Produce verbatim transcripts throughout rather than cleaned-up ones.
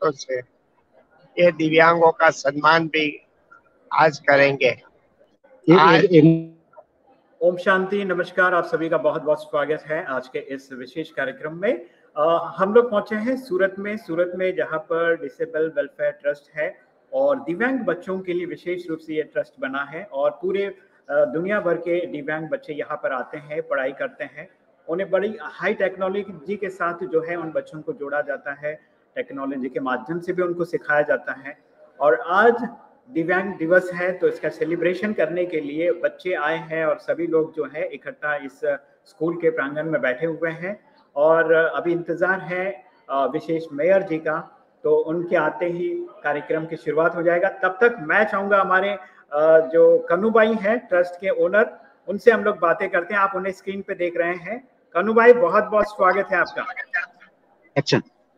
हाथों से ये दिव्यांगों का सम्मान भी आज करेंगे। आज एक, एक, ओम शांति, नमस्कार। आप सभी का बहुत बहुत स्वागत है आज के इस विशेष कार्यक्रम में। आ, हम लोग पहुंचे हैं सूरत में सूरत में जहां पर डिसेबल वेलफेयर ट्रस्ट है और दिव्यांग बच्चों के लिए विशेष रूप से ये ट्रस्ट बना है और पूरे दुनिया भर के दिव्यांग बच्चे यहाँ पर आते हैं, पढ़ाई करते हैं। उन्हें बड़ी हाई टेक्नोलॉजी के साथ जो है उन बच्चों को जोड़ा जाता है, टेक्नोलॉजी के माध्यम से भी उनको सिखाया जाता है। और आज दिव्यांग दिवस है तो इसका सेलिब्रेशन करने के लिए बच्चे आए हैं और सभी लोग जो है इकट्ठा इस स्कूल के प्रांगण में बैठे हुए हैं और अभी इंतजार है विशेष मेयर जी का, तो उनके आते ही कार्यक्रम की शुरुआत हो जाएगा। तब तक मैं चाहूंगा हमारे जो कन्नू भाई हैं ट्रस्ट के ओनर, उनसे हम लोग बातें करते हैं। आप उन्हें स्क्रीन पे देख रहे हैं। कन्नू भाई, बहुत बहुत स्वागत है आपका। अच्छा,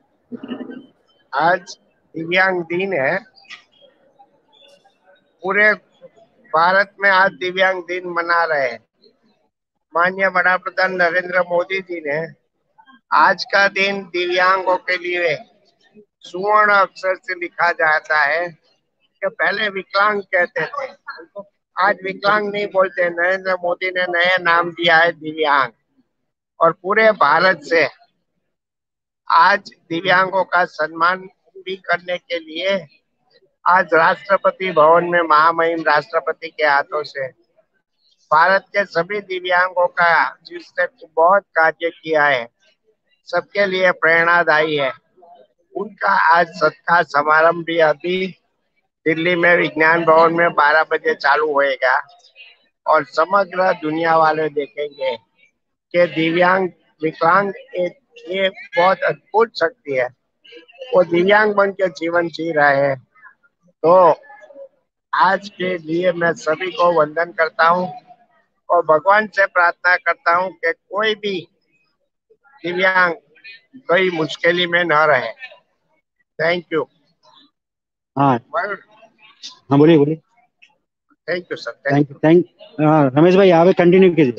आज दिव्यांग दिन है। पूरे भारत में आज दिव्यांग दिन मना रहे हैं। माननीय वड़ा प्रधान नरेंद्र मोदी जी ने आज का दिन दिव्यांगों के लिए सुवर्ण अक्षर से लिखा जाता है कि पहले विकलांग कहते थे, आज विकलांग नहीं बोलते। नरेंद्र मोदी ने नया नाम दिया है दिव्यांग। और पूरे भारत से आज दिव्यांगों का सम्मान भी करने के लिए आज राष्ट्रपति भवन में महामहिम राष्ट्रपति के हाथों से भारत के सभी दिव्यांगों का जिसने बहुत कार्य किया है, सबके लिए प्रेरणादायी है, उनका आज सत्कार समारंभ भी अभी दिल्ली में विज्ञान भवन में बारह बजे चालू होएगा और समग्र दुनिया वाले देखेंगे कि दिव्यांग विकलांग एक ये बहुत अद्भुत शक्ति है। वो दिव्यांग बन के जीवन जी रहे हैं। तो आज के लिए मैं सभी को वंदन करता हूँ और भगवान से प्रार्थना करता हूँ कि कोई भी दिव्यांग कोई मुश्किल में न रहे। Thank you. हाँ हाँ, बोलिए बोलिए। Thank you sir. Thank you thank Ramesh भाई, आगे कंटिन्यू कीजिए।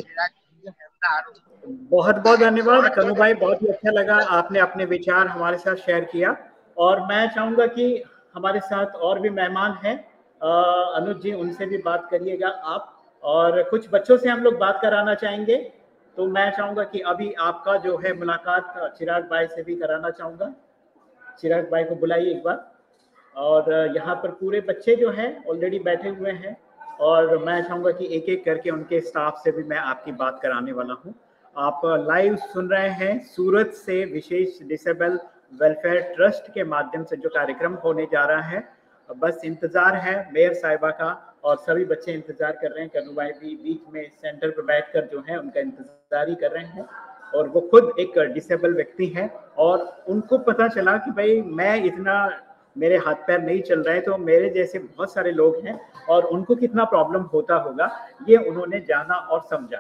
बहुत बहुत धन्यवाद कन्नू भाई, बहुत ही अच्छा लगा, आपने अपने विचार हमारे साथ शेयर किया। और मैं चाहूंगा कि हमारे साथ और भी मेहमान हैं, अनुज जी, उनसे भी बात करिएगा आप। और कुछ बच्चों से हम लोग बात कराना चाहेंगे, तो मैं चाहूंगा कि अभी आपका जो है मुलाकात चिराग भाई से भी कराना चाहूंगा। चिराग भाई को बुलाइए एक बार। और यहाँ पर पूरे बच्चे जो हैं ऑलरेडी बैठे हुए हैं और मैं चाहूंगा कि एक एक करके उनके स्टाफ से भी मैं आपकी बात कराने वाला हूँ। आप लाइव सुन रहे हैं सूरत से विशेष डिसेबल वेलफेयर ट्रस्ट के माध्यम से जो कार्यक्रम होने जा रहा है। बस इंतजार है मेयर साहिबा का और सभी बच्चे इंतजार कर रहे हैं। कन्नू भाई भी बीच में सेंटर पर बैठकर जो है उनका इंतजार ही कर रहे हैं और वो खुद एक डिसेबल व्यक्ति हैं और उनको पता चला कि भाई मैं इतना, मेरे हाथ पैर नहीं चल रहे, तो मेरे जैसे बहुत सारे लोग हैं और उनको कितना प्रॉब्लम होता होगा, ये उन्होंने जाना और समझा।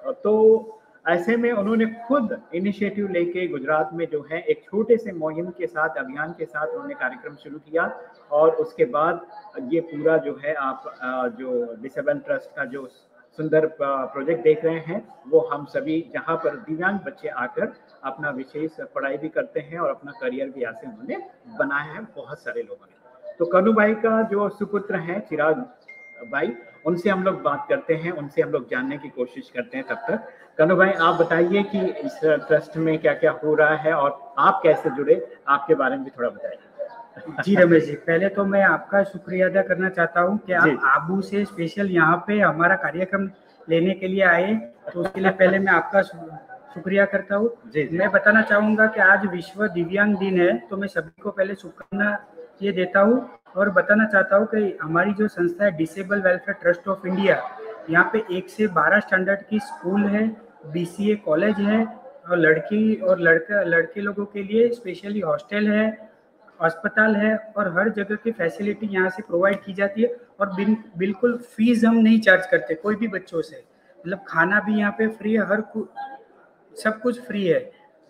तो ऐसे में उन्होंने खुद इनिशिएटिव लेके गुजरात में जो है एक छोटे से मुहिम के साथ, अभियान के साथ उन्होंने कार्यक्रम शुरू किया और उसके बाद ये पूरा जो है आप जो डिसेबल ट्रस्ट का जो सुंदर प्रोजेक्ट देख रहे हैं, वो हम सभी जहाँ पर दिव्यांग बच्चे आकर अपना विशेष पढ़ाई भी करते हैं और अपना करियर भी ऐसे उन्होंने बनाया है बहुत सारे लोगों ने। तो कन्नू भाई का जो सुपुत्र हैं चिराग भाई, उनसे हम लोग बात करते हैं, उनसे हम लोग जानने की कोशिश करते हैं। तब तक कन्नू भाई आप बताइए कि इस ट्रस्ट में क्या क्या हो रहा है और आप कैसे जुड़े, आपके बारे में भी थोड़ा बताइए। जी रमेश जी, पहले तो मैं आपका शुक्रिया अदा करना चाहता हूं कि आप आबू से स्पेशल यहाँ पे हमारा कार्यक्रम लेने के लिए आए, तो उसके लिए पहले मैं आपका शुक्रिया करता हूँ। मैं बताना चाहूँगा कि आज विश्व दिव्यांग दिन है, तो मैं सभी को पहले शुभकामना ये देता हूँ और बताना चाहता हूँ कि हमारी जो संस्था है disable welfare trust of India, यहाँ पे एक से बारह स्टैंडर्ड की स्कूल है, बीसीए कॉलेज है और लड़की और लड़का लड़के लोगों के लिए स्पेशली हॉस्टल है, अस्पताल है और हर जगह की फैसिलिटी यहाँ से प्रोवाइड की जाती है। और बिल, बिल्कुल फीस हम नहीं चार्ज करते कोई भी बच्चों से, मतलब खाना भी यहाँ पे फ्री है, हर सब कुछ फ्री है।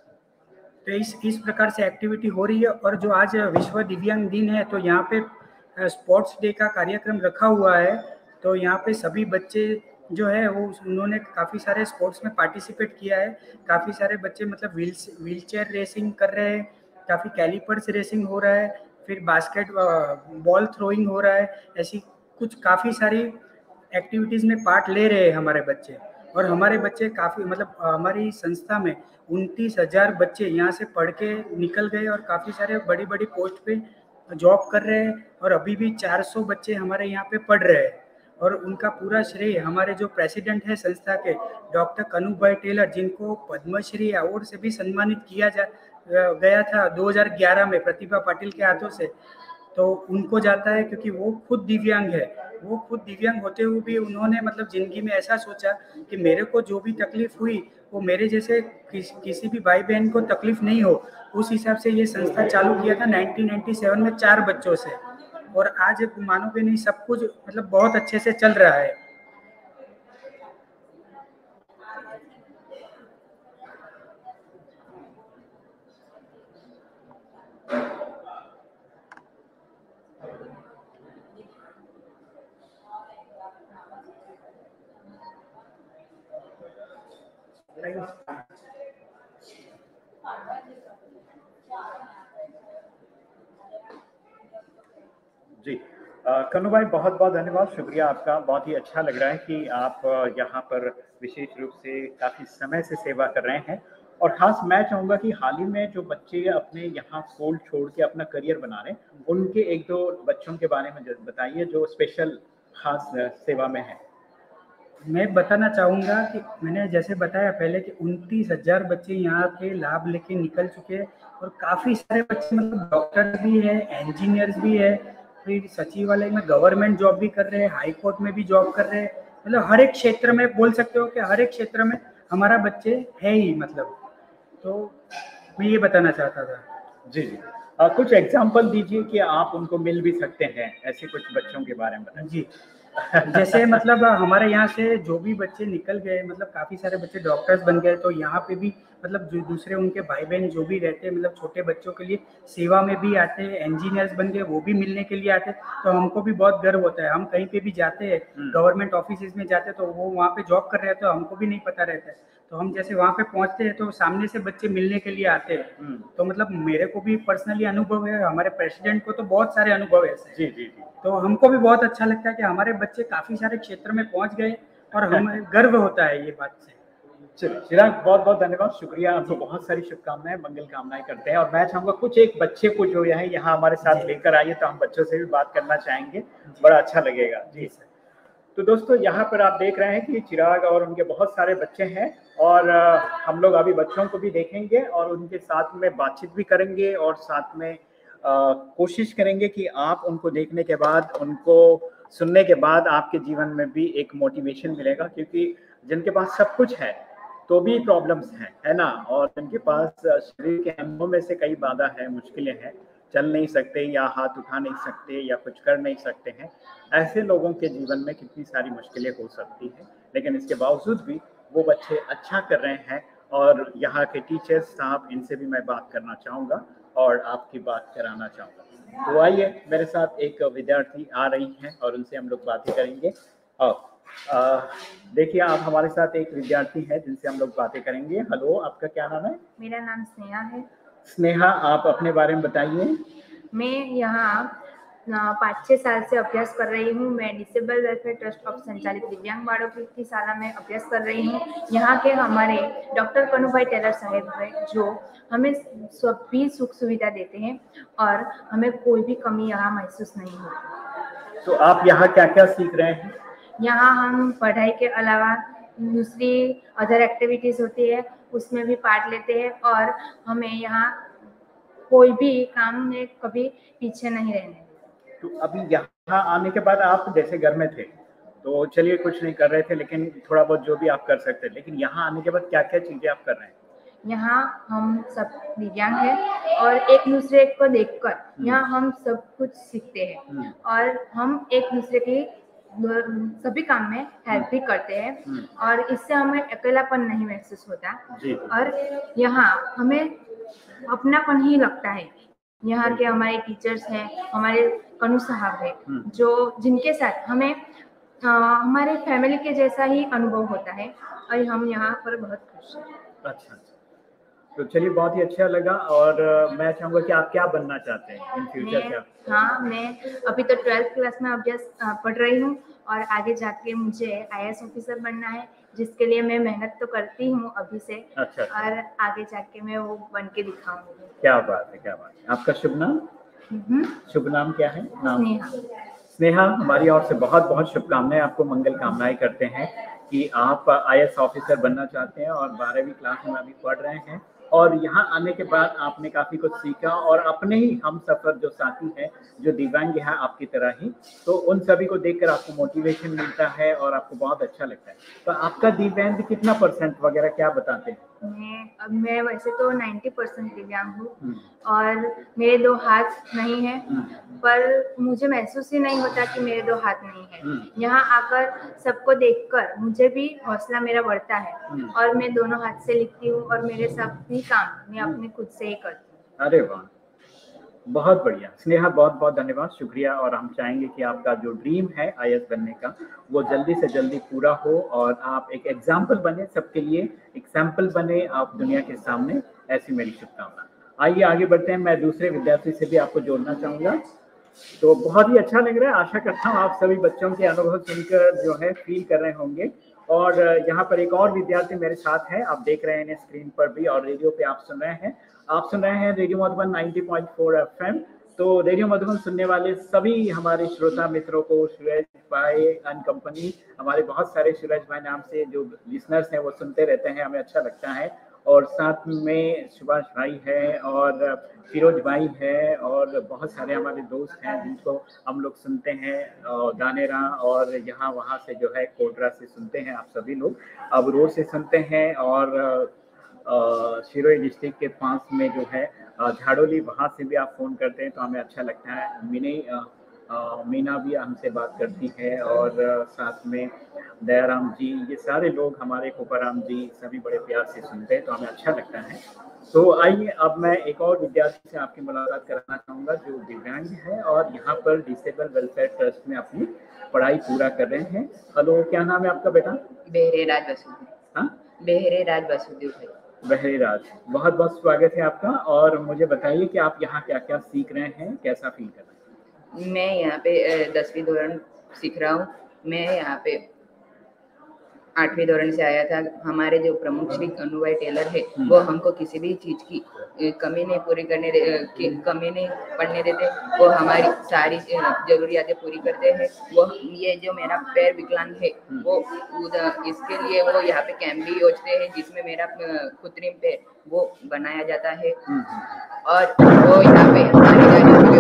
तो इस इस प्रकार से एक्टिविटी हो रही है। और जो आज विश्व दिव्यांग दिन है, तो यहाँ पे स्पोर्ट्स डे का कार्यक्रम रखा हुआ है, तो यहाँ पे सभी बच्चे जो है वो उन्होंने काफ़ी सारे स्पोर्ट्स में पार्टिसिपेट किया है। काफ़ी सारे बच्चे मतलब व्हील व्हील चेयर रेसिंग कर रहे हैं, काफ़ी कैलिपर्स रेसिंग हो रहा है, फिर बास्केट बॉल थ्रोइंग हो रहा है, ऐसी कुछ काफ़ी सारी एक्टिविटीज़ में पार्ट ले रहे हैं हमारे बच्चे। और हमारे बच्चे काफ़ी मतलब हमारी संस्था में उनतीस हज़ार बच्चे यहाँ से पढ़ के निकल गए और काफ़ी सारे बड़ी बड़ी पोस्ट पे जॉब कर रहे हैं, और अभी भी चार सौ बच्चे हमारे यहाँ पे पढ़ रहे हैं। और उनका पूरा श्रेय हमारे जो प्रेसिडेंट है संस्था के, डॉक्टर कनू भाई टेलर, जिनको पद्मश्री अवार्ड से भी सम्मानित किया जा गया था दो हज़ार ग्यारह में प्रतिभा पाटिल के हाथों से, तो उनको जाता है, क्योंकि वो खुद दिव्यांग है। वो खुद दिव्यांग होते हुए भी उन्होंने मतलब ज़िंदगी में ऐसा सोचा कि मेरे को जो भी तकलीफ हुई वो मेरे जैसे किस, किसी भी भाई बहन को तकलीफ नहीं हो, उस हिसाब से ये संस्था चालू किया था नाइनटीन नाइंटी सेवन में चार बच्चों से। और आज मानोगे नहीं, सब कुछ मतलब बहुत अच्छे से चल रहा है। जी कन्नू भाई, बहुत बहुत धन्यवाद, शुक्रिया आपका। बहुत ही अच्छा लग रहा है कि आप यहाँ पर विशेष रूप से काफ़ी समय से सेवा कर रहे हैं। और ख़ास मैं चाहूँगा कि हाल ही में जो बच्चे अपने यहाँ स्कूल छोड़ के अपना करियर बना रहे हैं, उनके एक दो बच्चों के बारे में बताइए जो स्पेशल खास सेवा में है। मैं बताना चाहूँगा कि मैंने जैसे बताया पहले कि उनतीस हज़ार बच्चे यहाँ के लाभ लेके निकल चुके हैं, और काफ़ी सारे बच्चे मतलब डॉक्टर भी है, इंजीनियर्स भी है, फिर सचिवालय में गवर्नमेंट जॉब भी कर रहे हैं, हाई कोर्ट में भी जॉब कर रहे हैं। मतलब हर एक क्षेत्र में बोल सकते हो कि हर एक क्षेत्र में हमारा बच्चे है ही। मतलब तो मैं ये बताना चाहता था। जी जी आ, कुछ एग्जाम्पल दीजिए कि आप उनको मिल भी सकते हैं, ऐसे कुछ बच्चों के बारे में बताइए। जी जैसे मतलब हमारे यहाँ से जो भी बच्चे निकल गए, मतलब काफ़ी सारे बच्चे डॉक्टर्स बन गए, तो यहाँ पे भी मतलब जो दूसरे उनके भाई बहन जो भी रहते हैं, मतलब छोटे बच्चों के लिए सेवा में भी आते हैं, इंजीनियर्स बन गए वो भी मिलने के लिए आते हैं। तो हमको भी बहुत गर्व होता है। हम कहीं पे भी जाते हैं, गवर्नमेंट ऑफिस में जाते हैं, तो वो वहाँ पे जॉब कर रहे हैं तो हमको भी नहीं पता रहता है, तो हम जैसे वहाँ पे पहुँचते हैं तो सामने से बच्चे मिलने के लिए आते हैं। तो मतलब मेरे को भी पर्सनली अनुभव है, हमारे प्रेसिडेंट को तो बहुत सारे अनुभव है। जी जी जी तो हमको भी बहुत अच्छा लगता है कि हमारे बच्चे काफ़ी सारे क्षेत्र में पहुंच गए, और हमें गर्व होता है ये बात से। चलिए चिराग, बहुत बहुत धन्यवाद, शुक्रिया, आपको बहुत सारी शुभकामनाएं, मंगल कामनाएं करते हैं। और मैं चाहूँगा कुछ एक बच्चे को जो है यहाँ हमारे साथ लेकर आइए, तो हम बच्चों से भी बात करना चाहेंगे, बड़ा अच्छा लगेगा। जी सर। तो दोस्तों, यहाँ पर आप देख रहे हैं कि चिराग और उनके बहुत सारे बच्चे हैं, और हम लोग अभी बच्चों को भी देखेंगे और उनके साथ में बातचीत भी करेंगे, और साथ में आ, कोशिश करेंगे कि आप उनको देखने के बाद, उनको सुनने के बाद आपके जीवन में भी एक मोटिवेशन मिलेगा, क्योंकि जिनके पास सब कुछ है तो भी प्रॉब्लम्स हैं, है ना, और जिनके पास शरीर के अंगों में से कई बाधा है, मुश्किलें हैं, चल नहीं सकते या हाथ उठा नहीं सकते या कुछ कर नहीं सकते हैं, ऐसे लोगों के जीवन में कितनी सारी मुश्किलें हो सकती हैं, लेकिन इसके बावजूद भी वो बच्चे अच्छा कर रहे हैं। और यहाँ के टीचर्स साहब, इनसे भी मैं बात करना चाहूँगा और आपकी बात कराना चाहूँगा। तो आइए, मेरे साथ एक विद्यार्थी आ रही हैं और उनसे हम लोग बातें करेंगे। और देखिए, आप हमारे साथ एक विद्यार्थी है जिनसे हम लोग बातें करेंगे। हेलो, आपका क्या नाम है? मेरा नाम स्नेहा है। स्नेहा, आप अपने बारे में बताइए। मैं यहाँ पाँच छः साल से अभ्यास कर रही हूँ। मैं डिसेबल वेलफेयर ट्रस्ट ऑफ संचालित दिव्यांग बाड़कों की शाला में अभ्यास कर रही हूँ। यहाँ के हमारे डॉक्टर कनू भाई टेलर साहब हैं, जो हमें सभी सुख सुविधा देते हैं और हमें कोई भी कमी यहाँ महसूस नहीं होती। तो आप यहाँ क्या क्या सीख रहे हैं? यहाँ हम पढ़ाई के अलावा दूसरी अदर एक्टिविटीज़ होती है, उसमें भी पार्ट लेते हैं, और हमें यहाँ कोई भी काम में कभी पीछे नहीं रहने। तो अभी यहाँ आने के बाद आप जैसे घर में थे तो चलिए कुछ नहीं कर रहे थे, लेकिन थोड़ा बहुत जो भी आप कर सकते हैं, लेकिन यहाँ आने के बाद क्या क्या चीजें आप कर रहे हैं? यहाँ हम सब दिव्यांग हैं और एक दूसरे को देखकर यहाँ हम सब कुछ सीखते हैं, और हम एक दूसरे की सभी काम में हेल्प भी करते हैं, और इससे हमें अकेलापन नहीं महसूस होता, और यहाँ हमें अपनापन ही लगता है। यहाँ के हमारे टीचर्स हैं, हमारे कनू साहब हैं, जो जिनके साथ हमें आ, हमारे फैमिली के जैसा ही अनुभव होता है, और हम यहाँ पर बहुत खुश हैं। अच्छा अच्छा, तो चलिए बहुत ही अच्छा लगा। और मैं चाहूंगा कि आप क्या बनना चाहते हैं इन फ्यूचर क्या? हाँ, मैं अभी तो ट्वेल्थ क्लास में अभ्यास पढ़ रही हूँ और आगे जाके मुझे आई ए एस ऑफिसर बनना है, जिसके लिए मैं मेहनत तो करती हूँ अभी से। अच्छा। और आगे जाके मैं वो बन के दिखाऊंगी। क्या बात है, क्या बात है। आपका शुभ नाम? शुभ नाम क्या है? नाम स्नेहा। स्नेहा, हमारी ओर से बहुत बहुत शुभकामनाएं, आपको मंगल कामनाएं करते हैं कि आप आई ए एस ऑफिसर बनना चाहते हैं और बारहवीं क्लास में अभी पढ़ रहे हैं और यहाँ आने के बाद आपने काफ़ी कुछ सीखा और अपने ही हम सफ़र जो साथी हैं जो दिव्यांग है आपकी तरह ही, तो उन सभी को देखकर आपको मोटिवेशन मिलता है और आपको बहुत अच्छा लगता है। तो आपका दिव्यांग कितना परसेंट वगैरह क्या बताते हैं? मैं मैं वैसे तो नब्बे परसेंट दिव्यांग हूँ और मेरे दो हाथ नहीं है, पर मुझे महसूस ही नहीं होता कि मेरे दो हाथ नहीं है। यहाँ आकर सबको देखकर मुझे भी हौसला मेरा बढ़ता है और मैं दोनों हाथ से लिखती हूँ और मेरे सभी काम मैं अपने खुद से ही करती हूँ। अरे वाह, बहुत बढ़िया स्नेहा, बहुत बहुत धन्यवाद, शुक्रिया। और हम चाहेंगे कि आपका जो ड्रीम है आई ए एस बनने का वो जल्दी से जल्दी पूरा हो और आप एक एग्जाम्पल बने, सबके लिए एक सैंपल बने आप दुनिया के सामने, ऐसी मेरी शुभकामना। आइए आगे बढ़ते हैं, मैं दूसरे विद्यार्थी से भी आपको जोड़ना चाहूँगा। तो बहुत ही अच्छा लग रहा है, आशा करता हूँ आप सभी बच्चों के अनुभव सुनकर जो है फील कर रहे होंगे। और यहाँ पर एक और विद्यार्थी मेरे साथ है, आप देख रहे हैं स्क्रीन पर भी और रेडियो पे आप सुन रहे हैं। आप सुन रहे हैं रेडियो मधुबन नब्बे पॉइंट चार एफ एम। तो रेडियो मधुबन सुनने वाले सभी हमारे श्रोता मित्रों को सुरेश भाई एंड कंपनी, हमारे बहुत सारे सुरेश भाई नाम से जो लिसनर्स हैं वो सुनते रहते हैं, हमें अच्छा लगता है। और साथ में सुभाष भाई है और फिरोज भाई है और बहुत सारे हमारे दोस्त हैं जिनको हम लोग सुनते हैं गानेरा और यहाँ वहाँ से जो है कोटरा से सुनते हैं आप सभी लोग, अब रोड से सुनते हैं और शिरोई डिस्ट्रिक्ट के पास में जो है झाड़ोली, वहाँ से भी आप फ़ोन करते हैं तो हमें अच्छा लगता है। मिनी मीना भी हमसे बात करती है और साथ में दयाराम जी, ये सारे लोग हमारे कोपाराम जी सभी बड़े प्यार से सुनते हैं तो हमें अच्छा लगता है। तो आइए अब मैं एक और विद्यार्थी से आपकी मुलाकात कराना चाहूँगा जो दिव्यांग है और यहाँ पर डिसेबल वेलफेयर ट्रस्ट में अपनी पढ़ाई पूरा कर रहे हैं। हेलो, क्या नाम है आपका बेटा? बेहरे राज वसुदेव। हाँ, बेहरे राज वसुदेव भाई। बेहरे राज, बहुत बहुत स्वागत है आपका। और मुझे बताइए कि आप यहाँ क्या क्या सीख रहे हैं, कैसा फील कर रहे हैं? मैं यहाँ पे दसवीं दौरान सीख रहा हूँ। मैं यहाँ पे आठवीं दौरान से आया था। हमारे जो प्रमुख श्री अनु भाई टेलर है वो हमको किसी भी चीज की कमी नहीं पूरी करने दे, कमी नहीं पड़ने देते। वो हमारी सारी जरूरियातें पूरी करते हैं। वो ये जो मेरा पैर विकलांग है वो उधर इसके लिए वो यहाँ पे कैंप भी योजते हैं जिसमें मेरा कृत्रिम पैर वो बनाया जाता है और वो यहाँ पे हमारी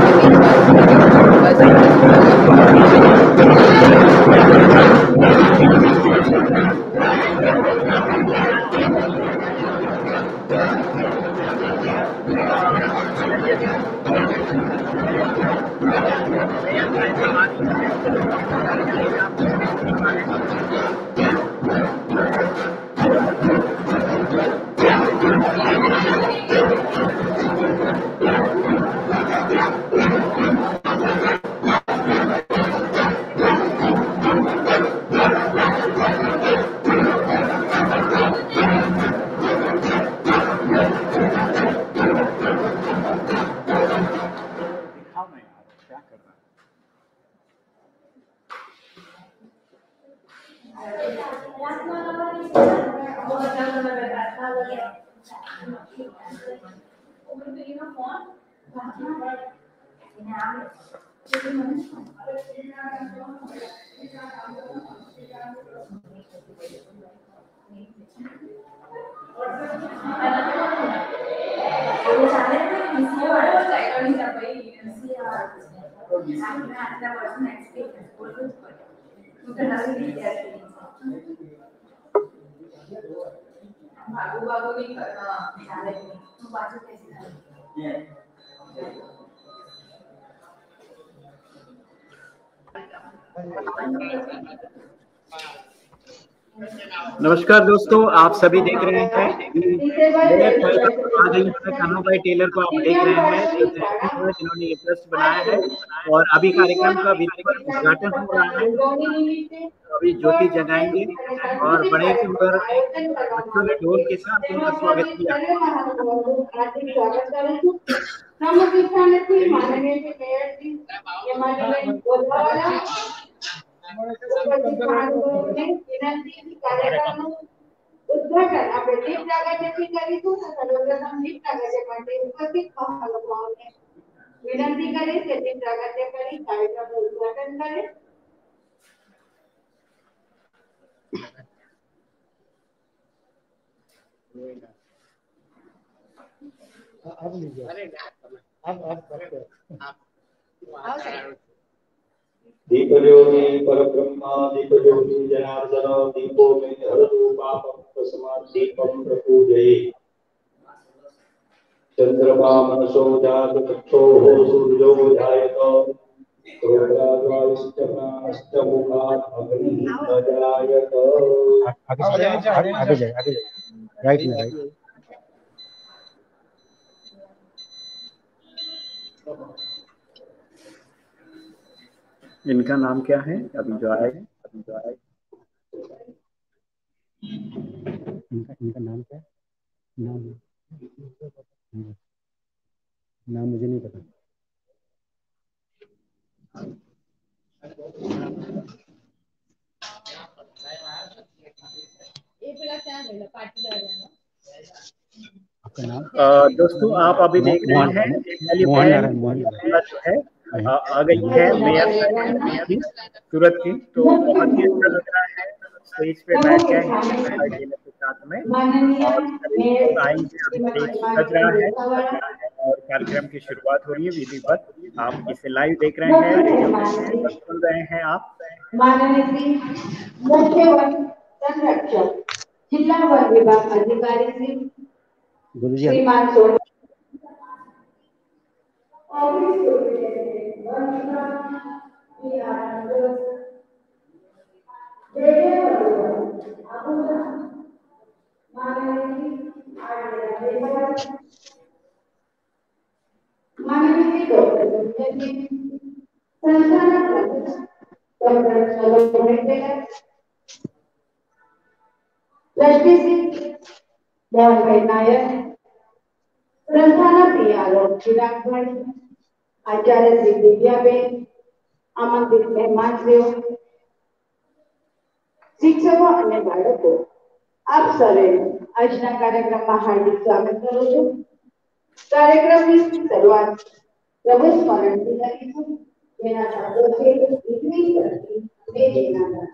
नमस्कार दोस्तों, आप सभी देख रहे हैं अनु भाई टेलर को आप देख रहे हैं जिन्होंने ये ट्रस्ट बनाया है और अभी कार्यक्रम का उद्घाटन हो रहा है। अभी ज्योति जगाएंगे और बड़े सुंदर बच्चों ने ढोल के साथ उनका स्वागत किया। ઉદ્ઘાટન આપણે દીપ પ્રાગટ્યથી કરીશું તો સર્વપ્રથમ દીપ પ્રાગટ્ય માટે ઉપસ્થિત મહાનુભાવોને વિનંતી કરે છે દીપ પ્રાગટ્ય કરી કાર્યક્રમનું ઉદ્ઘાટન કરે। दीप ज्योति परब्रह्म दीप ज्योति जनार्दन दीपो में हरतु पापं तस्मात् दीपं प्रपूजये। चंद्रमा मनसो जात चक्षुः सूर्यो जायत रुद्राद्वाष्टमाष्टमुखात् अग्निः प्रजायत। आगे जाए आगे जाए आगे जाए राइट में राइट। इनका नाम क्या है? अभी जो आए अभी जो आए इनका इनका नाम क्या है? नाम नाम मुझे नहीं पता। आपका नाम? दोस्तों आप अभी देख रहे हैं मोहन नारायण मोहन जो है आ गई है मेयर की सूरत की, तो बहुत ही अच्छा लग रहा है। स्टेज पे बैठ गए हैं के साथ में और आएंगे, अभी स्टेज सज रहा है और कार्यक्रम की शुरुआत हो रही है विधिवत। आप इसे लाइव देख रहे हैं, रेडियो पर सुन रहे हैं आप। माननीय मुख्य वन संरक्षक जिला वन विभाग अधिकारी श्री श्रीमान सोनी लक्ष्मी सिंह मोहन भाई नायक संस्थाना प्रियालो चिराग भाई आचार्य श्री दिव्याबेन आमंत्रित મહેમાનશ્રીઓ શિક્ષકો અને બાળકો આપ સર્વે આજના કાર્યક્રમમાં હાર્દિક સ્વાગત કરું છું। કાર્યક્રમની શરૂઆત પ્રભુ સ્મરણથી કરીશું, જેના શબ્દો છે ઈશ્વરી શક્તિ બે જેના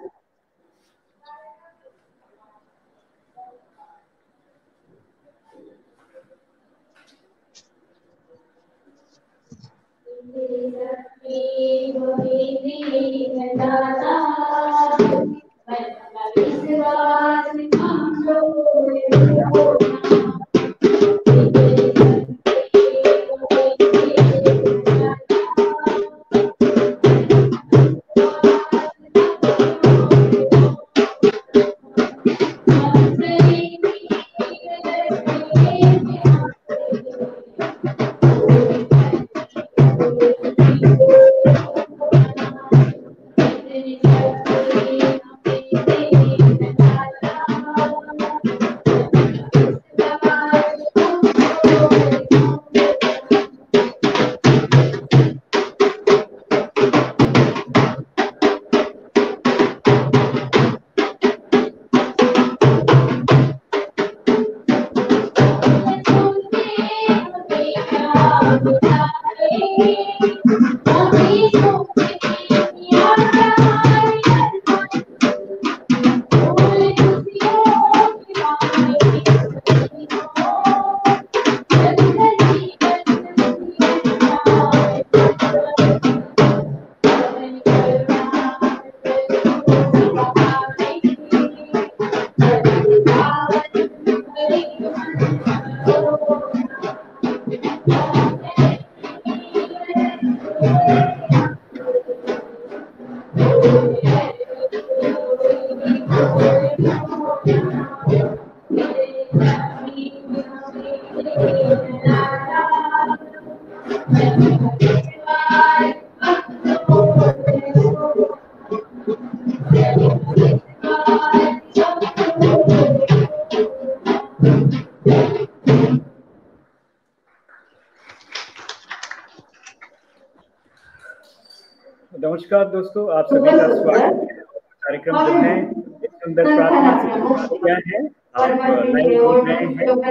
नमस्कार दोस्तों, आप सभी का स्वागत है। कार्यक्रम जो है एक सुंदर प्रार्थना से शुरू किया है। आप लाइव देख रहे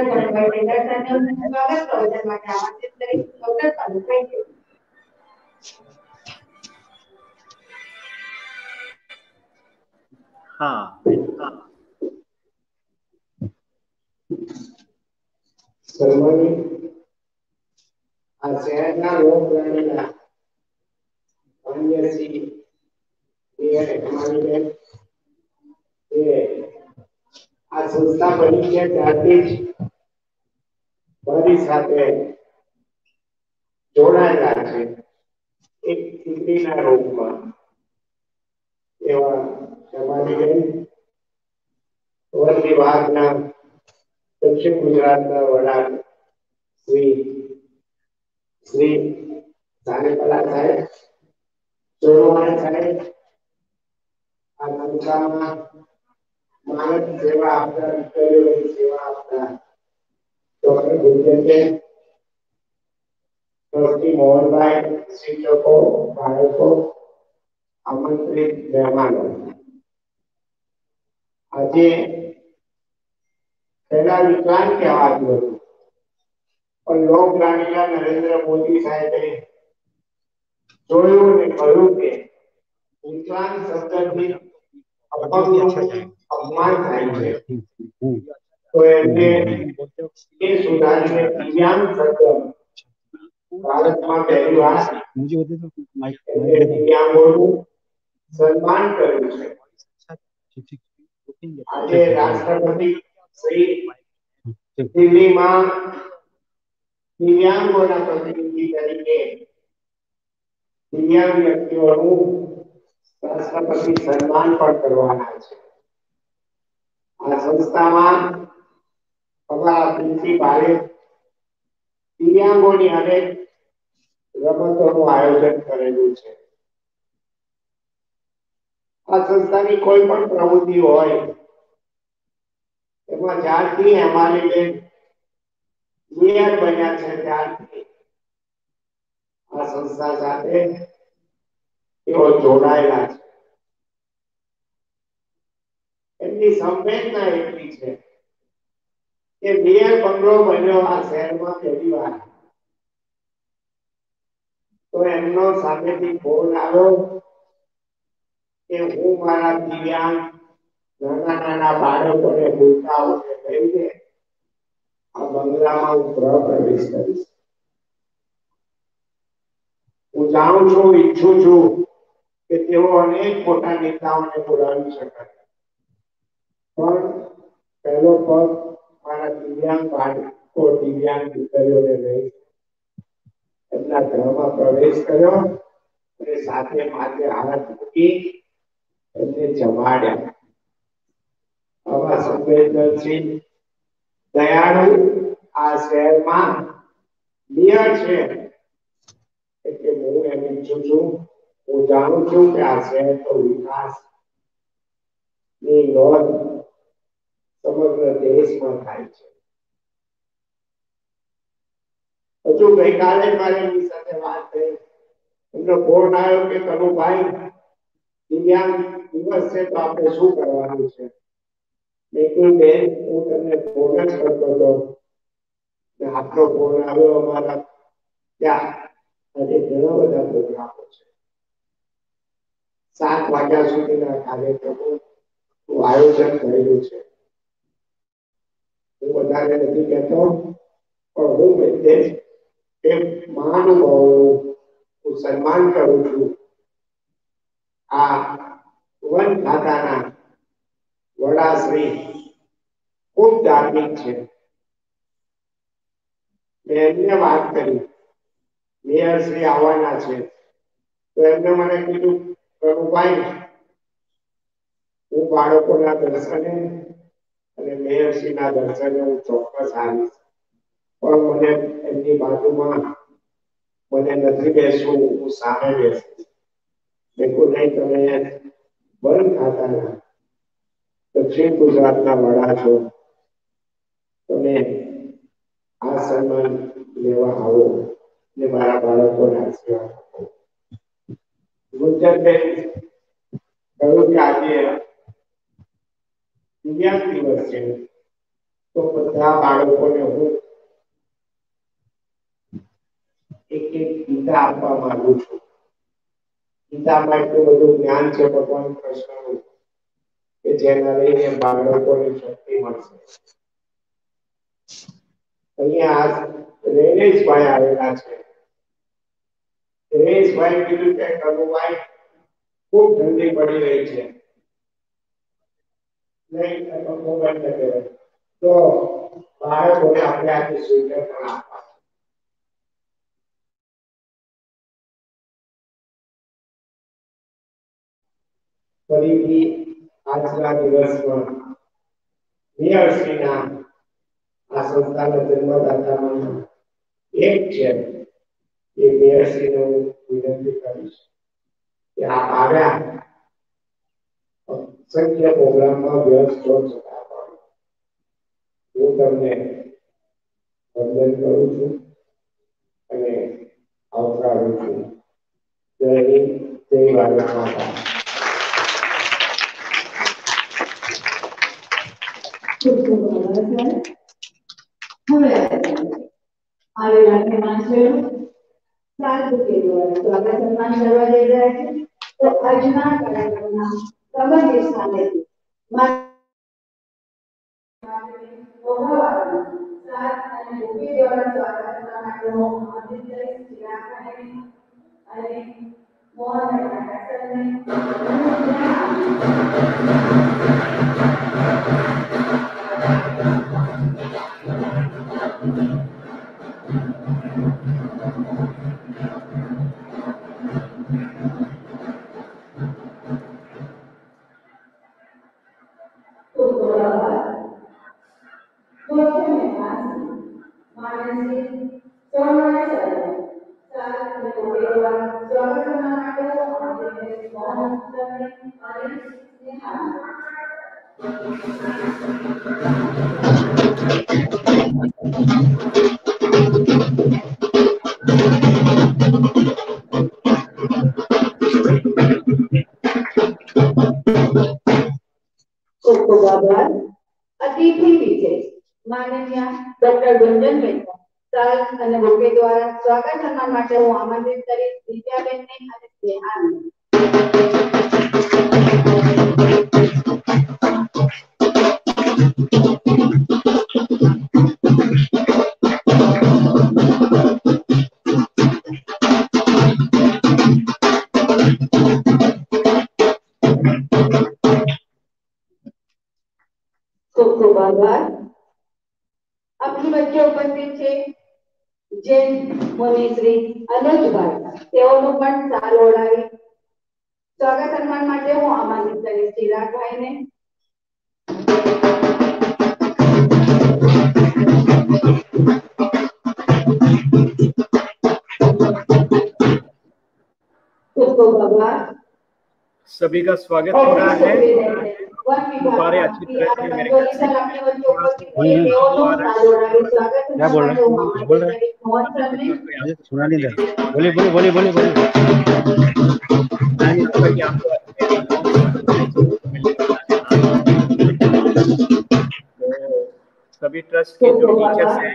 हैं। हाँ हाँ સન્માનિત આ શહેરના લોક પ્રાણીના અન્ય શ્રી કમાણીબેન એ આ સંસ્થા બની છે ત્યારથી જ મારી સાથે જોડાયેલા છે એક દીકરીના રૂપમાં એવા કમાણીબેન વન વિભાગના દક્ષિણ ગુજરાતના વડા શ્રી શ્રી સાનેપલા સાહેબ ચોરવાણી સાહેબ આ સંસ્થામાં માનવ સેવા આપતા દીકરીઓની સેવા આપતા ડોક્ટર ગુંજનબેન ટ્રસ્ટી મોહનભાઈ શિક્ષકો બાળકો આમંત્રિત મહેમાનો આજે પહેલા વિકલાંગ કહેવાતું હતું પણ લોક લાડીલા નરેન્દ્ર મોદી સાહેબે જોયું ને કહ્યું કે વિકલાંગ શબ્દથી અપંગનું અપમાન થાય છે તો એમને એ સુધારીને દિવ્યાંગ શબ્દ ભારતમાં પહેલી વાર દિવ્યાંગોનું સન્માન કર્યું છે આજે રાષ્ટ્રપતિ શ્રી દિલ્હીમાં દિવ્યાંગોના પ્રતિનિધિ તરીકે દિવ્યાંગ વ્યક્તિઓનું રાષ્ટ્રપતિ સન્માન પણ કરવાના છે આ સંસ્થામાં અમારા પ્રિન્સિપાલે દિવ્યાંગોની અનેક રમતોનું આયોજન કરેલું છે આ સંસ્થાની કોઈ પણ પ્રવૃત્તિ હોય એમાં જ્યારથી અમારી બેન મેયર બન્યા છે ત્યારથી આ સંસ્થા સાથે તેઓ જોડાયેલા છે એમની સંવેદના એટલી છે કે મેયર બંગલો બન્યો આ શહેરમાં પહેલી વાર તો એમનો સામેથી ફોન આવ્યો કે હું મારા દિવ્યાંગ નાના નાના બાળકોને ભૂલકાઓને લઈને આ બંગલામાં હું ગૃહ પ્રવેશ કરીશ હું જાણું છું ઈચ્છું છું કે તેઓ અનેક મોટા નેતાઓને બોલાવી શકે પણ પહેલો પગ મારા દિવ્યાંગ બાળકો દિવ્યાંગ દીકરીઓને લઈ એમના ગૃહમાં પ્રવેશ કર્યો અને સાથે માથે હાથ મૂકી એમને જમાડ્યા આવા સંવેદનશીલ દયાળુ આ શહેરમાં મેયર છે એટલે હું એમ ઈચ્છું છું હું જાણું છું કે આ શહેરનો વિકાસ ની નોંધ સમગ્ર દેશમાં થાય છે હજુ ગઈકાલે મારે એમની સાથે વાત થઈ એમનો ફોન આવ્યો કે કનુભાઈ દિવ્યાંગ દિવસ છે તો આપણે શું કરવાનું છે મેં કીધું બેન હું તમને ફોન જ કરતો હતો ને આપનો ફોન આવ્યો અમારા ત્યાં આજે ઘણા બધા પ્રોગ્રામો છે સાત વાગ્યા સુધીના કાર્યક્રમો આયોજન કરેલું છે હું વધારે નથી કહેતો પણ હું બધે એ મહાનુભાવોનું હું સન્માન કરું છું આ વન ખાતાના વડાશ્રી ખૂબ ધાર્મિક છે મેં એમને વાત કરી મેયર શ્રી આવવાના છે તો એમને મને કીધું પ્રભુભાઈ હું બાળકોના દર્શને અને મેયરશ્રીના દર્શને હું ચોક્કસ આવીશ પણ મને એમની બાજુમાં મને નથી બેસવું હું સામે બેસીશ देखो नहीं તમે વન ખાતાના દક્ષિણ ગુજરાતના વડા છો તમે આ સન્માન લેવા આવો ને મારા બાળકોને આશીર્વાદ આપો હું પૂજનબેન કહ્યું કે આજે દિવ્યાંગ દિવસ છે, તો બધા બાળકોને હું એક એક ગીતા આપવા માંગુ છું. ગીતામાં એટલું બધું જ્ઞાન છે ભગવાન કૃષ્ણનું કે જેના લઈને બાળકોને શક્તિ મળશે. અહીંયા રેનેશભાઈ આવેલા છે. રેનેશભાઈ કીધું કે કનુભાઈ ખૂબ ઠંડી પડી રહી છે, નહીં મોબાઈલ ન કહેવાય, તો બાળકોને આપણે આજે સ્વીટર પણ આપવા. ફરીથી આજના દિવસમાં મેયરશ્રીના આ સંસ્થાના જન્મદાતામાં એક છે એ મેયરશ્રીને હું વિનંતી કરીશ કે આપ આવ્યા સંખ્ય પ્રોગ્રામમાં વ્યસ્ત છો છતાં પણ હું તમને વંદન કરું છું અને આવકારું છું. જય હિન્દ, જય ભારત માતા. હવે આવેલા મહેમાનો સાધુ કે દ્વારા સ્વાગત સન્માન કરવા જઈ રહ્યા છે. તો આજના કાર્યક્રમના પ્રબંધ સ્થાનેથી અતિથિ વિશેષ માનનીય ડોક્ટર ગુંજન મહેતા સાહેબ અને બોકે દ્વારા સ્વાગત સન્માન માટે હું આમંત્રિત કરીશ વિદ્યાબેનને અને સ્નેહાને. ખૂબ ખૂબ આભાર. આપની વચ્ચે ઉપસ્થિત છે જૈન મુનિ શ્રી અનુજભાઈ, તેઓનું પણ સાલ ઓળાવી સ્વાગત સન્માન માટે હું આમંત્રિત કરીશ ચિરાગભાઈને. ખૂબ ખૂબ આભાર. सभी का स्वागत हो रहा है. गुब्बारे अच्छी तरह से मेरे क्या बोल रहे हैं? बोल रहे हैं मुझे तो सुना नहीं दे. बोलिए बोलिए बोलिए बोलिए बोलिए. सभी ट्रस्ट के जो टीचर्स हैं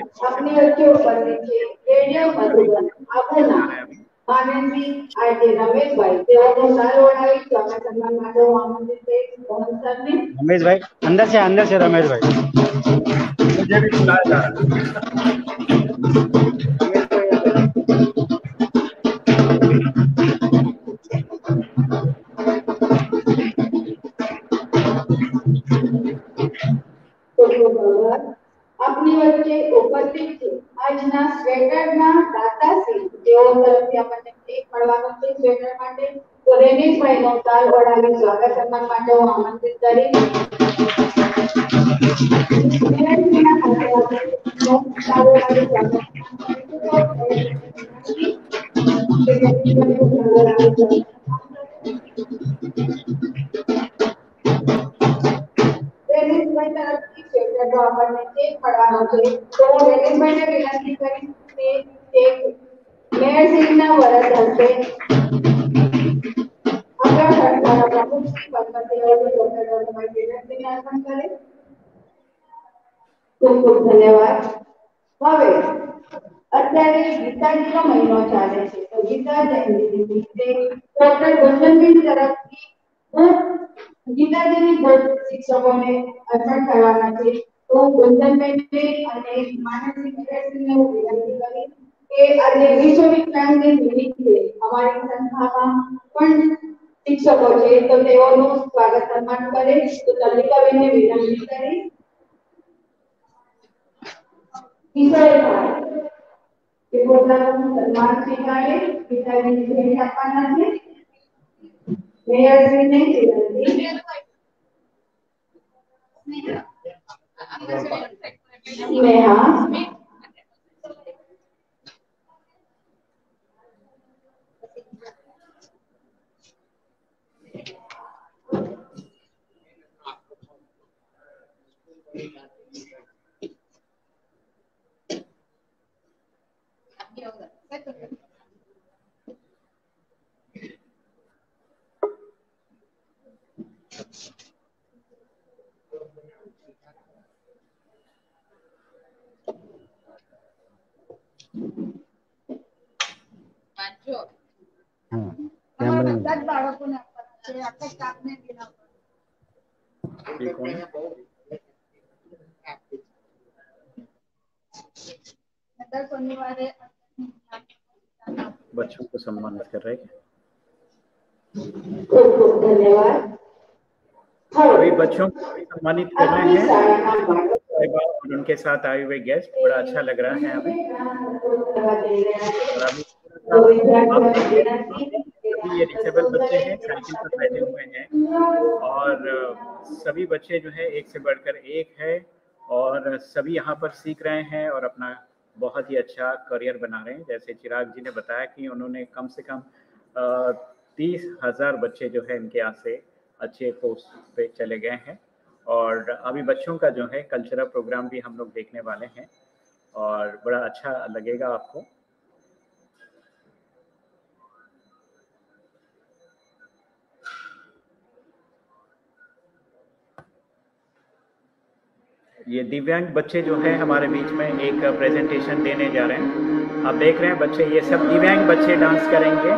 माननीय आरजे रमेशભાઈ તેઓનું સાલ ઓળાવી સ્વાગત સન્માન માટે હું આમંત્રિત કરીશ મોહન સરને. रमेशભાઈ अंदर से अंदर से रमेशભાઈ मुझे भी बुलाया जा रहा है. આપની વચ્ચે ઉપસ્થિત છે આજના સ્વેટરના દાતાશ્રી, તેઓ તરફથી આપણને એક મળવાનું છે સ્વેટર માટે. તો રેનેશભાઈનો સાલ ઓળાવી સ્વાગત સન્માન માટે હું આમંત્રિત કરીશ. રેનેશભાઈ તરફથી સ્વેટર આપણને ચેક પડવાનો છે. તો રેનેશભાઈને વિનંતી કરીશ કે ચેક મેયરશ્રીના વરદ હસ્તે વ્યક્તિને અર્પણ કરે. ખૂબ ખૂબ ધન્યવાદ. હવે અત્યારે ગીતાજીનો મહિનો ચાલે છે, તો ગીતા જયંતિ નિમિત્તે ડોક્ટર ગુંજનબેન તરફથી ગીતાજીની ભેટ શિક્ષકોને અર્પણ કરવાના છે. તો ગુંજનબેનને અને માનસી મેડમને હું વિનંતી કરીશ કે આજે વિશ્વ વિજ્ઞાનની નિમિત્તે અમારી સંસ્થામાં પણ શિક્ષકો છે, તો તેઓનું સ્વાગત સન્માન કરે. તો તલિકાબેનને વિનંતી કરીશ. કિશોરભાઈ કે પોતાનું સન્માન સ્વીકારે પિતાજીની ભેટ આપવાના છે. મેયરશ્રીને વિનંતી. સ્નેહા બાળકોને આખા સ્ટાફને शनिवार बच्चों को सम्मानित कर रहे हैं. खूब खूब धन्यवाद. अभी बच्चों को सम्मानित कर रहे हैं और उनके साथ आए हुए गेस्ट. बड़ा अच्छा लग रहा है हमें. अभी ये डिसेबल बच्चे हैं, साइकिल पर बैठे हुए हैं और सभी बच्चे जो है एक से बढ़कर एक है और सभी यहाँ पर सीख रहे हैं और अपना बहुत ही अच्छा करियर बना रहे हैं. जैसे चिराग जी ने बताया कि उन्होंने कम से कम तीस हजार बच्चे जो है इनके यहाँ से अच्छे पोस्ट पे चले गए हैं और अभी बच्चों का जो है कल्चरल प्रोग्राम भी हम लोग देखने वाले हैं और बड़ा अच्छा लगेगा आपको. ये दिव्यांग बच्चे जो है हमारे बीच में एक प्रेजेंटेशन देने जा रहे हैं. आप देख रहे हैं बच्चे, ये सब दिव्यांग बच्चे डांस करेंगे.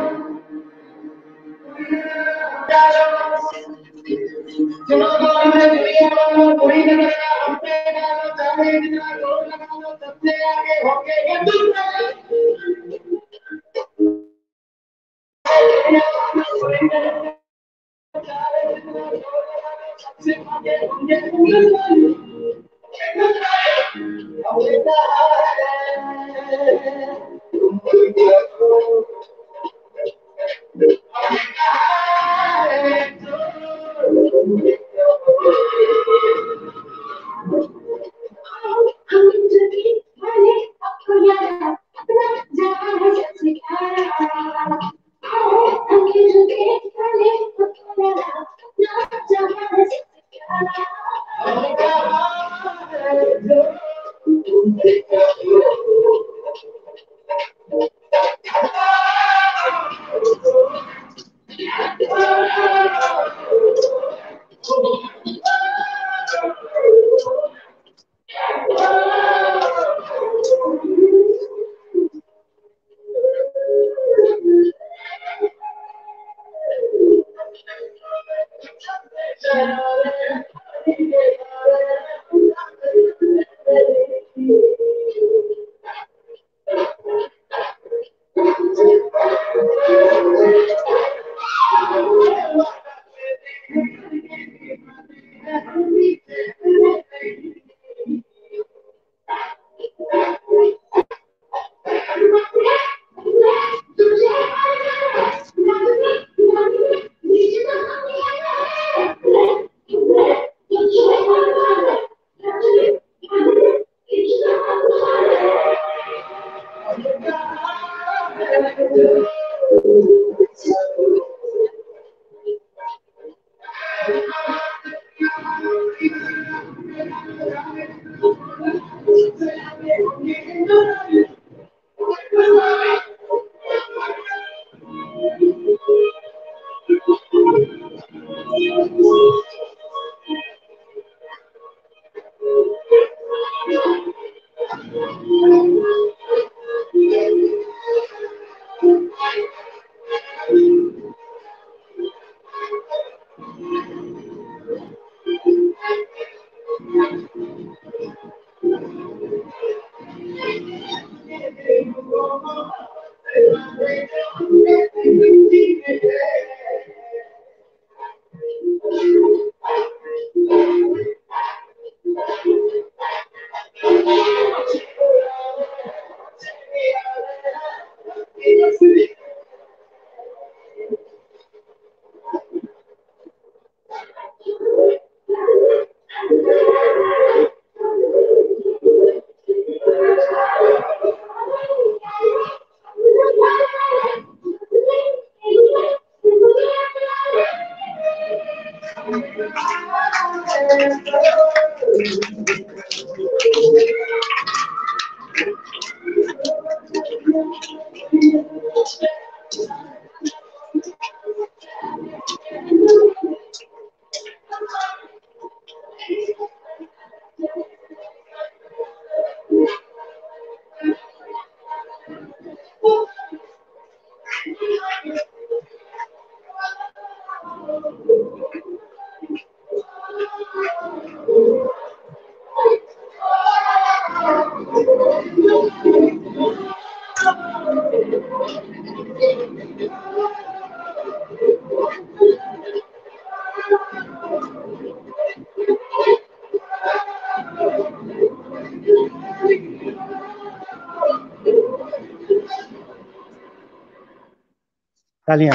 तालियां।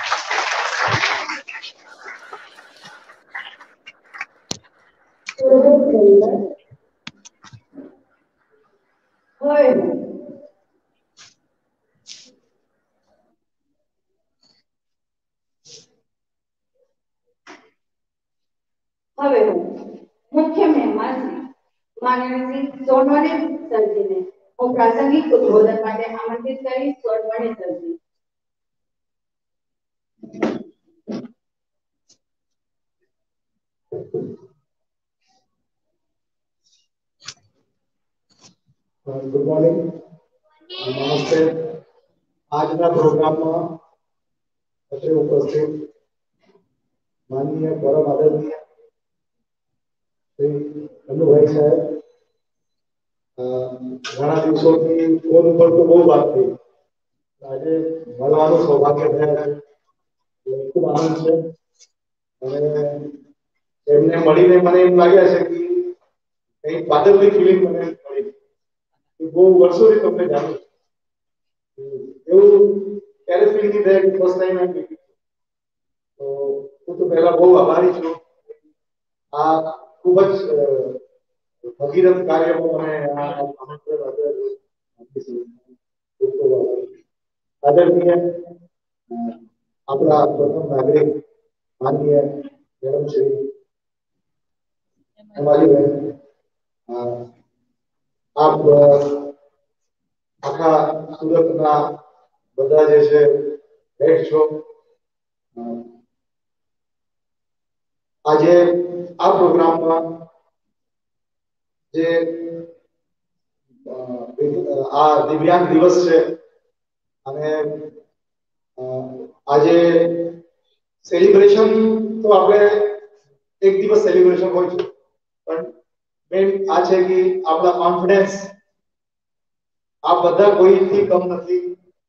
હવે મુખ્ય મહેમાન માનનીય શ્રી સોનવણે સરજીને હું પ્રાસંગિક ઉદ્બોધન માટે આમંત્રિત કરી સોનવણે સરજી. ગુડ મોર્નિંગ, નમસ્તે. આજના પ્રોગ્રામમાં અત્રે ઉપસ્થિત માનનીય પરમ આદરણીય શ્રી અનુભાઈ સાહેબ, ઘણા દિવસોથી ફોન ઉપર તો બહુ વાત થઈ, આજે મળવાનું સૌભાગ્ય થયા છે, ખૂબ આનંદ છે. અને એમને મળીને મને એમ લાગ્યા છે કે કંઈક પાદરની ફિલિંગ મને મળી. બહુ વર્ષોથી તમને જાણું એવું ક્યારે ફીલ નહીં થાય કે ફર્સ્ટ ટાઈમ એમ ફીલ. તો હું તો પહેલા બહુ આભારી છું. આ ખૂબ જ ભગીરથ કાર્યમાં મને આમંત્રણ આપ્યું. આદરણીય આપણા પ્રથમ નાગરિક માનનીય મેડમ શ્રી હેમાલીબેન, આપ આખા સુરતના બધા જે છે હેડ છો. આજે આ પ્રોગ્રામમાં જે આ દિવ્યાંગ દિવસ છે અને આજે સેલિબ્રેશન તો આપણે એક દિવસ સેલિબ્રેશન હોય છે, પણ મેન આ છે કે આપણા કોન્ફિડન્સ આ બધા કોઈથી કમ નથી.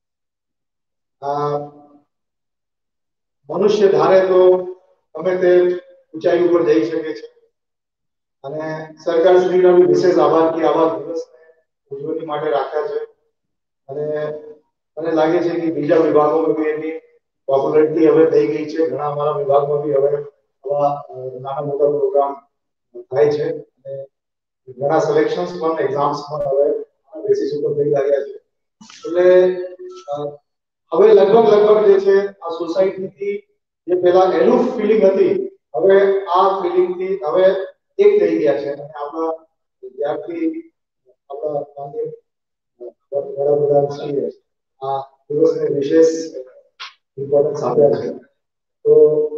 મનુષ્ય ધારે તો ગમે તે ઊંચાઈ ઉપર જઈ શકે છે. અને સરકાર શ્રીનો વિશેષ આભાર કે આવા દિવસને ઉજવણી માટે રાખ્યા છે. અને મને લાગે છે કે બીજા વિભાગોમાં બી એની પોપ્યુલારિટી હવે થઈ ગઈ છે. ઘણા અમારા વિભાગમાં બી હવે આવા નાના મોટા પ્રોગ્રામ થાય છે. અને ઘણા સિલેક્શન્સ પણ એક્ઝામ્સ પણ હવે બેસિસ ઉપર થઈ રહ્યા છે. એટલે હવે લગભગ લગભગ જે છે આ સોસાયટીથી જે પેલા એલુફ ફિલિંગ હતી, હવે આ ફિલિંગથી હવે એક થઈ ગયા છે. અને આપણા વિદ્યાર્થી આપણા વડાપ્રધાન શ્રીએ આ દિવસને વિશેષ ઇમ્પોર્ટન્સ આપ્યા છે. તો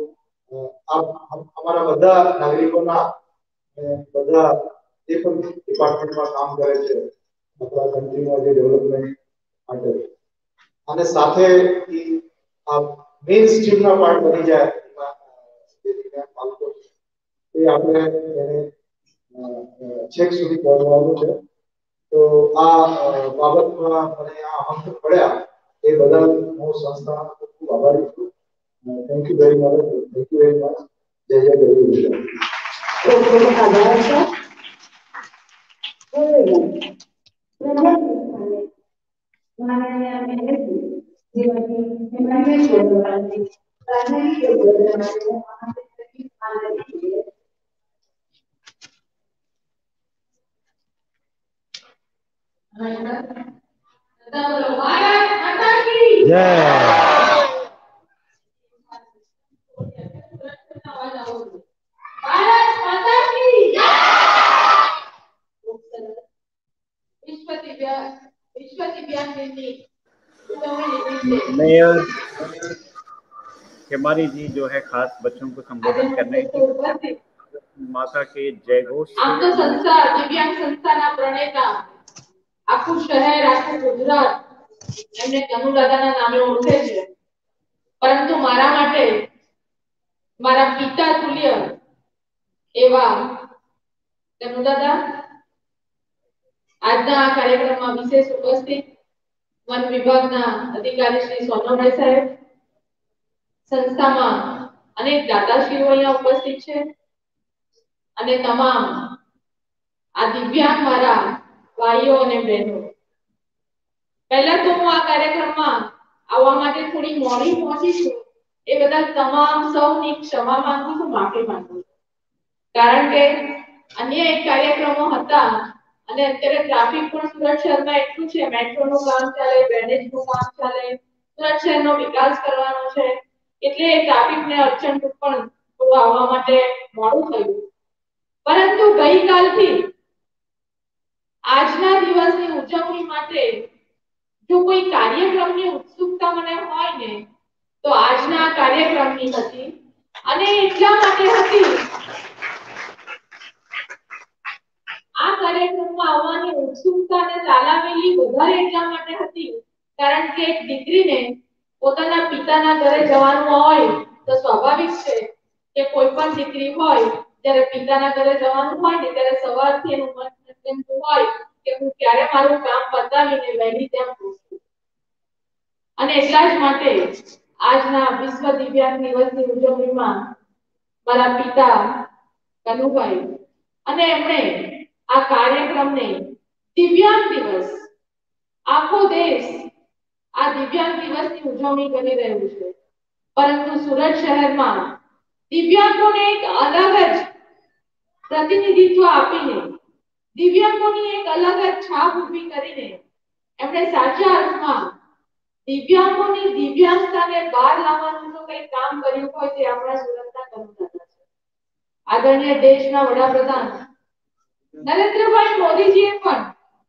અમારા બધા નાગરિકોના બધા જે પણ ડિપાર્ટમેન્ટમાં કામ કરે છે આપણા કન્ટ્રીમાં જે ડેવલપમેન્ટ માટે, અને સાથે આ મેઇન સ્ટ્રીમના પાર્ટ બની જાય એ આપણે એને છેક સુધી પહોંચવાનું છે. તો આ બાબતમાં મને આ આમંત્રણ મળ્યા એ બદલ હું સંસ્થાનો ખૂબ ખૂબ આભારી છું. Thank you very much. Thank you very much. જય જય ગરવી. ખૂબ ખૂબ આભાર સર. માનનીય મેનેજી શ્રીમતી હેમાલીબેન ગોરવાલજી પ્રાસંગિક ઉદ્બોધન માટે હું આમંત્રિત કરી આનંદિત છું. જય. ભારત માતા मेयर खेमारी जी जो है खास बच्चों को संबोधित करने की माता के जय घोष આમ તો સંસ્થા દિવ્યાંગ સંસ્થાના પ્રણેતા આખું શહેર આખું ગુજરાત એમને કનુ દાદાના નામે ઓળખે છે, પરંતુ મારા માટે મારા પિતા તુલ્ય એવા કનુ દાદા આજના આ કાર્યક્રમમાં વિશેષ ઉપસ્થિત વન વિભાગના અધિકારી શ્રી સોનોભાઈ સાહેબ, સંસ્થામાં અનેક દાતાશ્રીઓ અહીંયા ઉપસ્થિત છે અને તમામ આ દિવ્યાંગ મારા ભાઈઓ અને બહેનો, પહેલા તો હું આ કાર્યક્રમમાં આવવા માટે થોડી મોડી પહોંચી છું એ બદલ તમામ સૌની ક્ષમા માંગુ છું, માફી માંગુ છું, કારણ કે અન્ય એક કાર્યક્રમો હતા અને અત્યારે ટ્રાફિક પણ સુરત શહેરમાં એટલું છે, મેટ્રોનું કામ ચાલે, ડ્રેનેજનું કામ ચાલે, સુરત શહેરનો વિકાસ કરવાનો છે, એટલે ટ્રાફિકને અડચણરૂપ પણ થોડું આવવા માટે મોડું થયું, પરંતુ ગઈકાલથી આજના દિવસની ઉજવણી માટે જો કોઈ કાર્યક્રમની ઉત્સુકતા મને હોય ને તો આજના કાર્યક્રમની હતી અને એટલા માટે હતી આ કાર્યક્રમમાં આવવાની ઉત્સુકતા અને તાલાવેલી વધારે એટલા માટે હતી કારણ કે એક દીકરીને પોતાના પિતાના ઘરે જવાનું હોય તો સ્વાભાવિક છે કે કોઈ પણ દીકરી હોય જ્યારે પિતાના ઘરે જવાનું હોય ને ત્યારે સવારથી એનું મન એમ હોય કે હું ક્યારે મારું કામ પતાવીને વહેલી ત્યાં પહોંચું અને એટલા જ માટે આજના વિશ્વ દિવ્યાંગ દિવસની ઉજવણીમાં મારા પિતા કનુભાઈ અને એમણે આ કાર્યક્રમને દિવ્યાંગ દિવસ આખો દેશ આ દિવ્યાંગ દિવસની ઉજવણી કરી રહ્યું છે, પરંતુ સુરત શહેરમાં દિવ્યાંગોને એક અલગ જ પ્રતિનિધિત્વ આપીને દિવ્યાંગોની એક અલગ જ છાપ ઊભી કરીને એમણે સાચા અર્થમાં દિવ્યાંગોની દિવ્યાંગતાને બહાર લાવવાનું જો કંઈ કામ કર્યું હોય તે આપણા સુરતના કનુ દાદા છે. આદરણીય દેશના વડાપ્રધાન નરેન્દ્રભાઈ મોદીજીએ પણ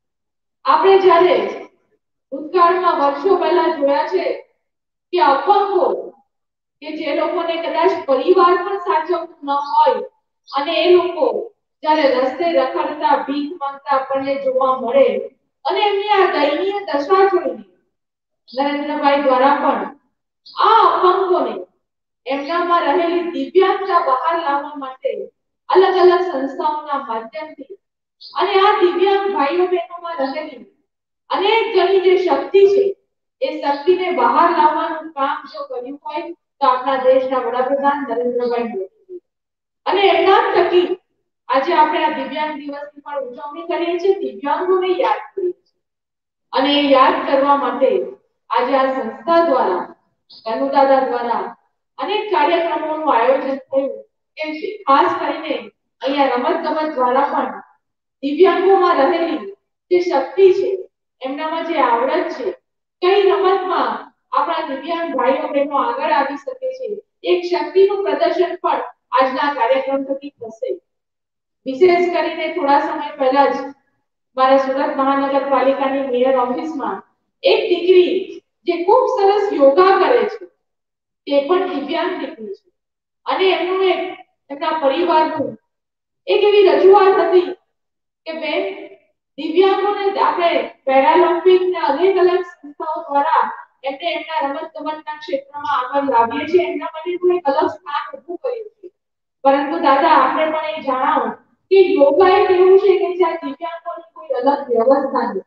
આપણે જ્યારે ભૂતકાળમાં વર્ષો પહેલા જોયા છે કે અપંગો કે જે લોકોને કદાચ પરિવાર પણ સાચવતું ન હોય અને એ લોકો જ્યારે રસ્તે રખડતા ભીખ માંગતા આપણને જોવા મળે અને એમની આ દયનીય દશા જોઈને નરેન્દ્રભાઈ દ્વારા પણ આ અપંગોને એમનામાં રહેલી દિવ્યાંગતા બહાર લાવવા માટે અલગ અલગ સંસ્થાઓના માધ્યમથી અને આ દિવ્યાંગ ભાઈઓ બહેનોમાં રહેલી અનેક ઘણી જે શક્તિ છે એ શક્તિને બહાર લાવવાનું કામ જો કર્યું હોય તો આપણા દેશના વડાપ્રધાન નરેન્દ્રભાઈ મોદી અને એમના થકી આજે આપણે આ દિવ્યાંગ દિવસની પણ ઉજવણી કરીએ છીએ, દિવ્યાંગોને યાદ કરીએ છીએ અને એ યાદ કરવા માટે આજે આ સંસ્થા દ્વારા કનુ દાદા દ્વારા અનેક કાર્યક્રમોનું આયોજન થયું કે ખાસ કરીને અહીંયા રમત ગમત દ્વારા પણ દિવ્યાંગોમાં રહેલી જે શક્તિ છે એમનામાં જે આવડત છે કઈ રમતમાં આપણા દિવ્યાંગ ભાઈઓ બહેનો આગળ આવી શકે છે એક શક્તિનું પ્રદર્શન પણ આજના કાર્યક્રમ થકી થશે. વિશેષ કરીને થોડા સમય પહેલા જ મારા સુરત મહાનગરપાલિકાની મેયર ઓફિસમાં એક દીકરી જે ખૂબ સરસ યોગા કરે છે તે પણ દિવ્યાંગ દીકરી છે અને એમનું એક એમના પરિવારનું એક એવી રજૂઆત હતી કે બેન દિવ્યાંગોને આપણે પેરાલિમ્પિક ને અનેક અલગ સંસ્થાઓ દ્વારા એમને એમના રમત ગમતના ક્ષેત્રમાં આગળ લાવીએ છીએ, એમના માટે એક અલગ સ્થાન ઊભું કર્યું છે, પરંતુ દાદા આપણે પણ એ જણાવો કે યોગા એક એવું છે કે જ્યાં દિવ્યાંગોની કોઈ અલગ વ્યવસ્થા નથી.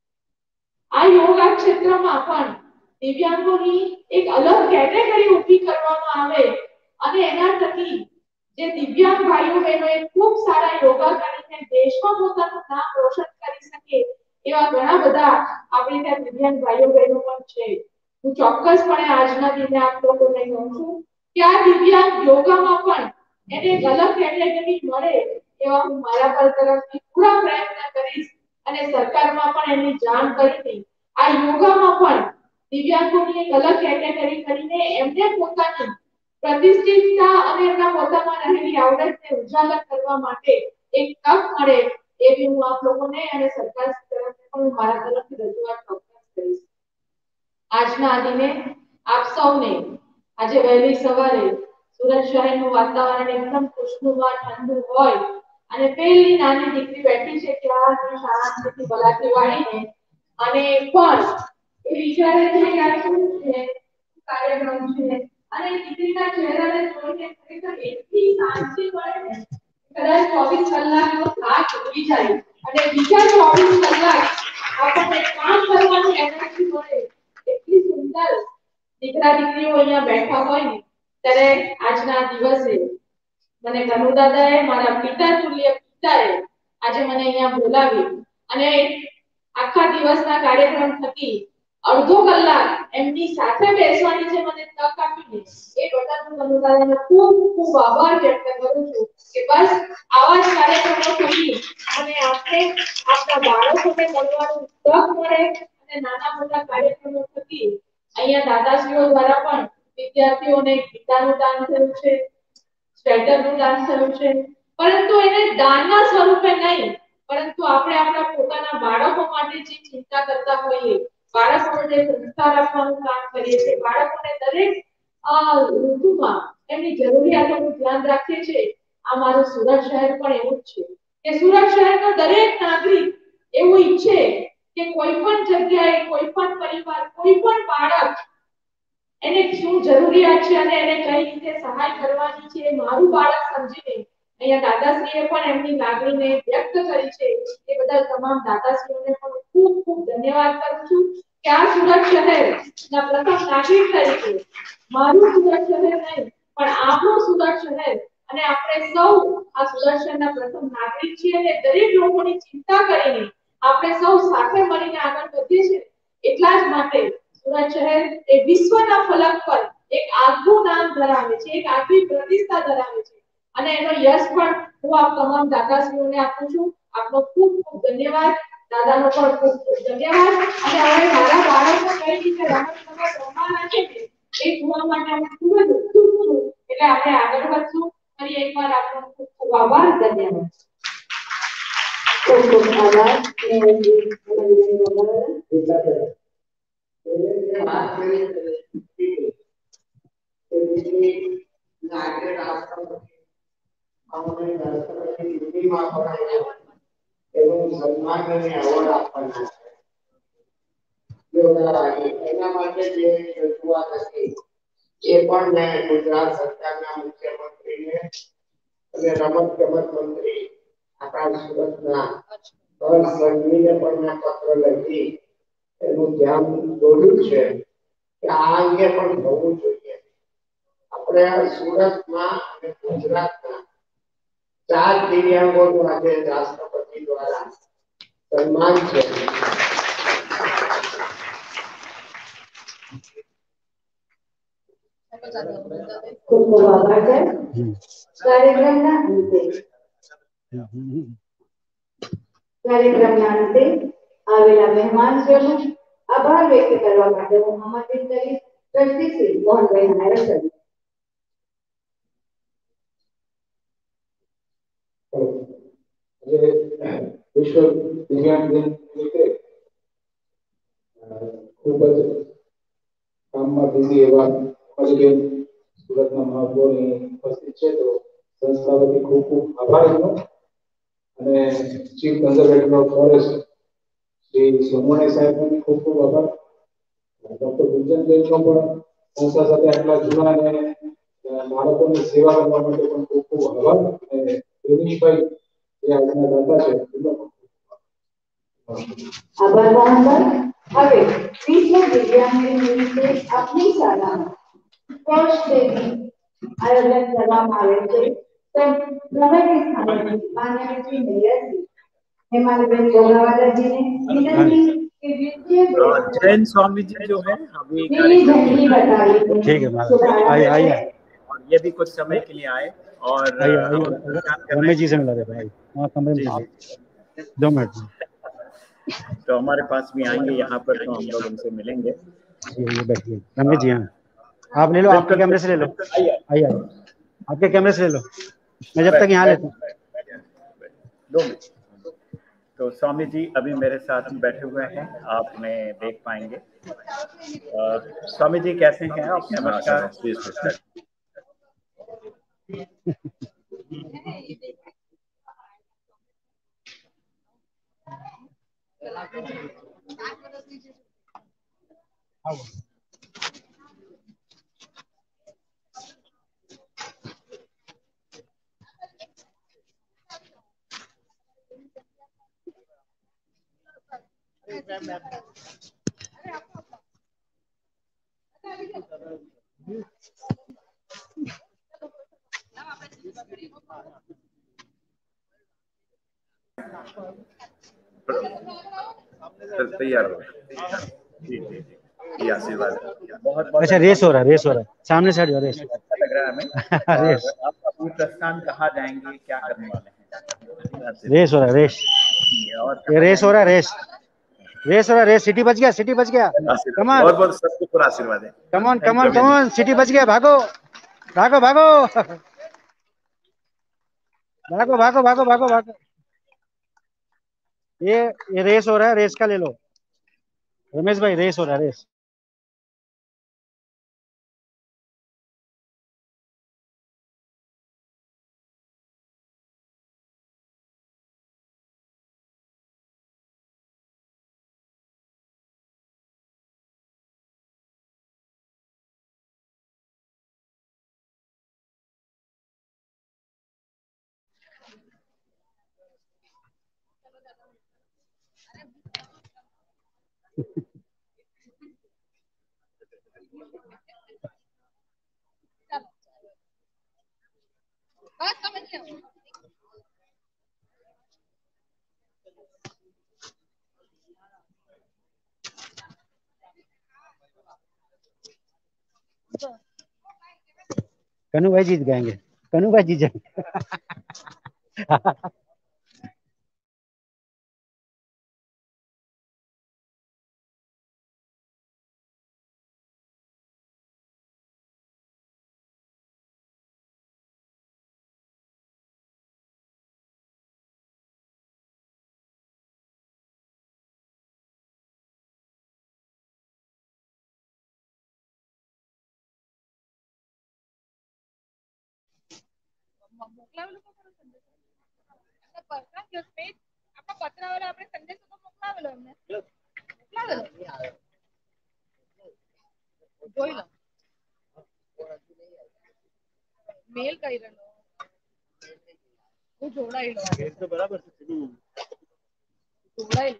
આ યોગા ક્ષેત્રમાં પણ દિવ્યાંગોની એક અલગ કેટેગરી ઊભી કરવામાં આવે અને એના થકી જે દિવ્યાંગ ભાઈઓ બહેનોએ ખૂબ સારા યોગા કરીને દેશમાં પોતાનું નામ રોશન કરી શકે એવા ઘણા બધા આપણી ત્યાં દિવ્યાંગ ભાઈઓ બહેનો પણ છે. હું ચોક્કસપણે આજના દિને આપ લોકોને કહું છું કે આ દિવ્યાંગ યોગામાં પણ એને એક અલગ કેટેગરી મળે એવા હું મારા પર તરફથી પૂરા પ્રયત્ન કરીશ અને સરકારમાં પણ એની જાણ કરીને આ યોગામાં પણ દિવ્યાંગોની એક અલગ કેટેગરી કરીને એમને પોતાની પ્રતિષ્ઠિતતા અને એમના પોતામાં રહેલી આવડતને ઉજાગર કરવા માટે એક તક મળે એવી હું આપ લોકોને અને સરકાર તરફથી પણ મારા તરફથી રજૂઆત ચોક્કસ કરીશ. આજના દિને આપ સૌને આજે વહેલી સવારે સુરત શહેરનું વાતાવરણ એકદમ ખુશનુમા ઠંડુ હોય અને પેલી નાની દીકરી બેઠી છે ત્યારથી શાળાથી બલાટી વાળીને અને પણ એ વિચારે છે કે આ શું છે કાર્યક્રમ છે અને દીકરીના ચહેરાને જોઈને ખરેખર એટલી શાંતિ મળે ને કદાચ ચોવીસ કલાકનો થાક ઉતરી જાય અને બીજા ચોવીસ કલાક આપણને કામ કરવાની એનર્જી મળે એટલી સુંદર દીકરા દીકરીઓ અહીંયા બેઠા હોય ને ત્યારે આજના દિવસે મને કનુ દાદાએ મારા પિતા તુલ્ય પિતાએ આજે મને અહીંયા બોલાવી અને આખા દિવસના કાર્યક્રમ થકી અડધો કલાક એમની સાથે બેસવાની જે મને તક આપી એ બદલ હું કનુ દાદાનો ખૂબ ખૂબ આભાર વ્યક્ત કરું છું કે બસ આવા જ કાર્યક્રમો થકી અને આપણે આપણા બાળકોને મળવાનું તક મળે અને નાના મોટા કાર્યક્રમો થકી અહીંયા દાદાશ્રીઓ દ્વારા પણ વિદ્યાર્થીઓને ગીતાનું દાન થયું છે સ્વેટરનું દાન થયું છે પરંતુ એને દાનના સ્વરૂપે નહીં પરંતુ આપણે આપણા પોતાના બાળકો માટે જે ચિંતા કરતા હોઈએ બાળકોને જે સંસ્કાર આપવાનું કામ કરીએ છીએ બાળકોને દરેક ઋતુમાં એમની જરૂરિયાતોનું ધ્યાન રાખીએ છીએ આ મારું સુરત શહેર પણ એવું જ છે કે સુરત શહેરનો દરેક નાગરિક એવું ઈચ્છે કે કોઈ પણ જગ્યાએ કોઈ પણ પરિવાર કોઈ પણ બાળક એને શું જરૂરિયાત છે અને એને કઈ રીતે સહાય કરવાની છે મારું બાળક સમજીને અહીંયા દાદાશ્રીએ પણ એમની લાગણીને વ્યક્ત કરી છે એ બદલ તમામ દાદાશ્રીઓને પણ ખૂબ ખૂબ ધન્યવાદ કરું છું કે આ સુરત શહેરના પ્રથમ નાગરિક તરીકે મારું સુરત શહેર નહીં પણ આપણું સુરત શહેર અને આપણે સૌ આ સુરત શહેરના પ્રથમ નાગરિક છીએ અને દરેક લોકોની ચિંતા કરીને આપણે સૌ સાથે મળીને આગળ વધીએ છીએ એટલા જ માટે સુરત શહેર એ વિશ્વના ફલક પર એક આગવું નામ ધરાવે છે એક આગવી પ્રતિષ્ઠા ધરાવે છે અને એનો યશ પણ હું આપ તમામ દાદાશ્રીઓને આપું છું આપનો ખૂબ ખૂબ ધન્યવાદ દાદાનો પણ ખૂબ ખૂબ ધન્યવાદ અને હવે મારા બાળકો કઈ રીતે રમત ગમત રમવાના છે એ જોવા માટે હું ખૂબ જ ઉત્સુક છું એટલે આપણે આગળ વધશું ફરી એકવાર આપનો ખૂબ ખૂબ આભાર ધન્યવાદ ખૂબ ખૂબ આભાર એના માટે જે રજૂઆત હતી એ પણ મેં ગુજરાત સરકારના મુખ્યમંત્રીને અને રમત ગમત મંત્રી આપણા સુરતના હર્ષ સંઘવીને પણ મેં પત્ર લખી એનું ધ્યાન દોર્યું છે કે આ અંગે પણ થવું જોઈએ આપણે સુરતમાં અને ગુજરાતના ચાર દિવ્યાંગોનું આજે રાષ્ટ્રપતિ દ્વારા સન્માન છે ખૂબ ખૂબ આભાર છે કાર્યક્રમના અંતે કાર્યક્રમના અંતે આવેલા મહેમાનશ્રીઓનો આભાર વ્યક્ત કરવા માટે હું આમંત્રિત કરીશ ટ્રસ્ટી શ્રી મોહનભાઈ નાયર સર વિશ્વ દિવ્યાંગ દિન નિમિત્તે ખૂબ જ કામમાં બિઝી એવા અજય સુરતના મહાપૌરની ઉપસ્થિત છે તો સંસ્થા વતી ખૂબ ખૂબ આભાર અને chief conservator of forest Shri Somoni સાહેબનો ખૂબ ખૂબ આભાર ડોક્ટર ગુંજન દેવનો પણ સંસ્થા સાથે આટલા જૂના અને બાળકોની સેવા કરવા માટે પણ ખૂબ ખૂબ આભાર અને દિનેશભાઈ જે આજના દાતા છે એમનો આભાર મોહનભાઈ હવે વિશ્વ દિવ્યાંગ દિન નિમિત્તે આપની શાળામાં સ્પર્શ ડેનું આયોજન કરવામાં આવે છે તો પ્રભારી સ્થાને માન્ય શ્રી મેયરજી હેમાલબેન ગોગાવાલાજીને વિનંતી કે વિદ્યા जैन स्वामी जी जो है अभी ठीक है आइए आइए और ये भी कुछ समय के लिए आए और रमेश जी से मिला रहे भाई वहाँ कमरे में दो मिनट तो हमारे पास भी आएंगे यहाँ पर तो हम लोग उनसे मिलेंगे ये बैठिए रमेश जी हाँ आप ले लो आपके कैमरे से ले लो आइए आपके कैमरे से ले लो मैं जब तक यहाँ लेता हूँ दो मिनट तो स्वामी जी अभी मेरे साथ बैठे हुए हैं, आप उन्हें देख पाएंगे। अ, स्वामी जी कैसे हैं आप? नमस्कार। तैयार हो जी जी जी आशीर्वाद बहुत बहुत अच्छा रेस हो रहा है, रेस हो रहा है, सामने से हट जाओ, रेस अच्छा लग रहा है हमें। रेस और आप अपनी प्रस्थान कहाँ जाएंगे, क्या करने वाले हैं? रेस हो रहा है, रेस और ये रेस हो रहा है, रेस रेस हो रहा है, रेस। सिटी बच गया, सिटी बच गया, कमान बहुत बहुत सबको पूरा आशीर्वाद है। कमान कमान कमान, सिटी बच गया, भागो भागो भागो भागो भागो भागो भागो भागो। ये ये रेस हो रहा है, रेस का ले लो रमेश भाई, रेस हो रहा है, रेस। कन्नू भाई जीत जाएंगे, कन्नू भाई जीत जाएंगे મેલ કરી રહ્યો હું જોડાઈ લો તો બરાબર છે જોડાઈ।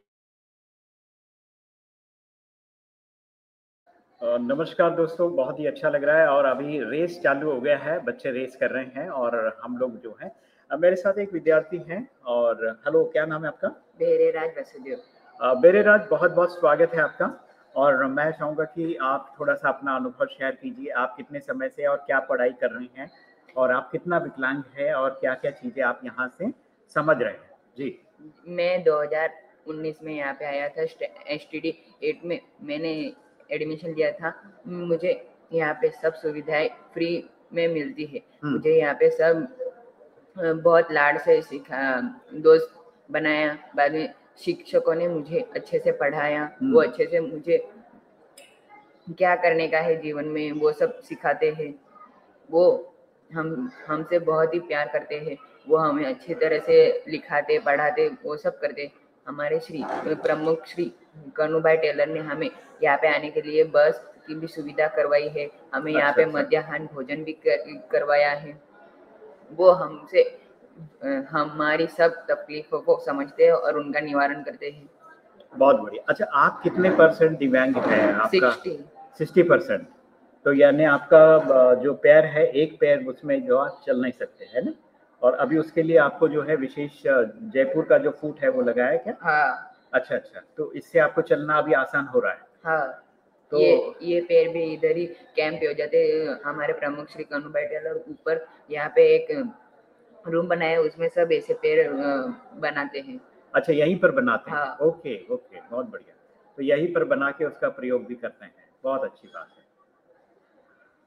नमस्कार दोस्तों, बहुत ही अच्छा लग रहा है और अभी रेस चालू हो गया है, बच्चे रेस कर रहे हैं और हम लोग जो हैं, मेरे साथ एक विद्यार्थी हैं। और हेलो, क्या नाम है आपका? बेरेराज वसुदेव। बेरेराज, बहुत बहुत स्वागत है आपका। और मैं चाहूँगा कि आप थोड़ा सा अपना अनुभव शेयर कीजिए, आप कितने समय से और क्या पढ़ाई कर रहे हैं और आप कितना विकलांग है और क्या क्या चीज़ें आप यहाँ से समझ रहे हैं? जी। मैं दो हज़ार उन्नीस में यहाँ पे आया था, एस टी डी एट में मैंने एडमिशन लिया था। मुझे यहाँ पे सब सुविधाएं फ्री में मिलती है। मुझे यहाँ पे सब बहुत लाड से सिखा, दोस्त बनाया। बाद में शिक्षकों ने मुझे अच्छे से पढ़ाया, वो अच्छे से मुझे क्या करने का है जीवन में वो सब सिखाते हैं। वो हम हमसे बहुत ही प्यार करते हैं, वो हमें अच्छी तरह से लिखाते पढ़ाते वो सब करते। हमारे श्री प्रमुख श्री कन्नूभाई टेलर ने हमें यहाँ पे आने के लिए बस की भी सुविधा करवाई है, हमें यहाँ पे मध्याह्न भोजन भी कर, करवाया है। वो हमसे हमारी सब तकलीफों को समझते हैं और उनका निवारण करते हैं। बहुत बढ़िया। अच्छा, आप कितने परसेंट दिव्यांग है आपका? Sixty percent. तो यानी आपका जो पैर है, एक पैर उसमें जो आप चल नहीं सकते है ना, और अभी उसके लिए आपको जो है विशेष जयपुर का जो फूट है वो लगाया है क्या? हाँ। अच्छा अच्छा, तो इससे आपको चलना अभी आसान हो रहा है? हाँ। तो ये ये पैर भी इधर ही कैंप हो जाते। हमारे प्रमुख श्री कन्नूभाई टेलर ऊपर यहाँ पे एक रूम बनाया है, उसमें सब ऐसे पैर बनाते हैं। अच्छा, यहीं पर बनाते हैं? हाँ। ओके ओके, बहुत बढ़िया। तो यहीं पर बना के उसका प्रयोग भी करते हैं, बहुत अच्छी बात है।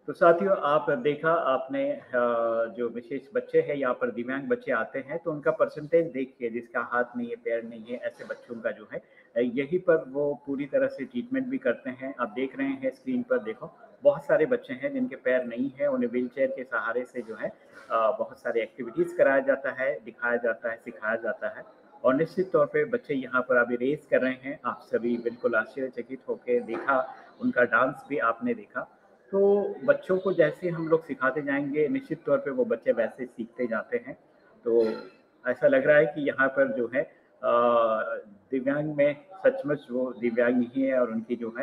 तो साथियों, आप देखा आपने जो विशेष बच्चे हैं यहाँ पर, दिव्यांग बच्चे आते हैं, तो उनका परसेंटेज देखिए, जिसका हाथ नहीं है, पैर नहीं है, ऐसे बच्चों का जो है यहीं पर वो पूरी तरह से ट्रीटमेंट भी करते हैं। आप देख रहे हैं स्क्रीन पर, देखो बहुत सारे बच्चे हैं जिनके पैर नहीं है, उन्हें व्हील चेयर के सहारे से जो है बहुत सारी एक्टिविटीज़ कराया जाता है, दिखाया जाता है, सिखाया जाता है। और निश्चित तौर पे बच्चे यहाँ पर अभी रेस कर रहे हैं। आप सभी बिल्कुल आश्चर्यचकित होकर देखा, उनका डांस भी आपने देखा। तो बच्चों को जैसे हम लोग सिखाते जाएंगे, निश्चित तौर पे वो बच्चे वैसे सीखते जाते हैं। तो ऐसा लग रहा है कि यहाँ पर जो है दिव्यांग में सचमुच वो दिव्यांग ही है, और उनकी जो है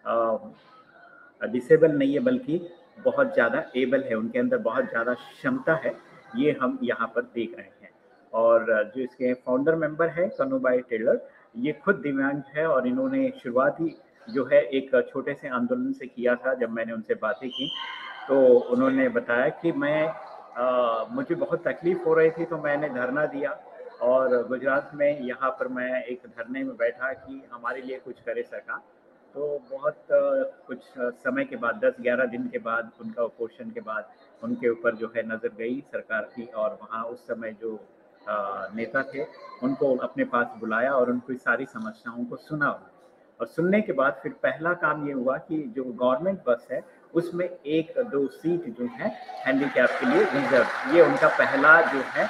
डिसेबल नहीं है, बल्कि बहुत ज़्यादा एबल है, उनके अंदर बहुत ज़्यादा क्षमता है, ये हम यहाँ पर देख रहे हैं। और जो इसके फाउंडर मेंबर है कन्नूबाई टेलर, ये खुद दिव्यांग है, और इन्होंने शुरुआत ही जो है एक छोटे से आंदोलन से किया था। जब मैंने उनसे बातें की तो उन्होंने बताया कि मैं आ, मुझे बहुत तकलीफ़ हो रही थी, तो मैंने धरना दिया, और गुजरात में यहाँ पर मैं एक धरने में बैठा कि हमारे लिए कुछ करे सरकार। तो बहुत कुछ समय के बाद, दस ग्यारह दिन के बाद, उनका ऑपरेशन के बाद उनके ऊपर जो है नज़र गई सरकार की, और वहाँ उस समय जो नेता थे उनको अपने पास बुलाया और उनकी सारी समस्याओं को सुना। और सुनने के बाद फिर पहला काम ये हुआ कि जो गवर्नमेंट बस है उसमें एक दो सीट जो है हैंडीकैप के लिए रिजर्व, ये उनका पहला जो है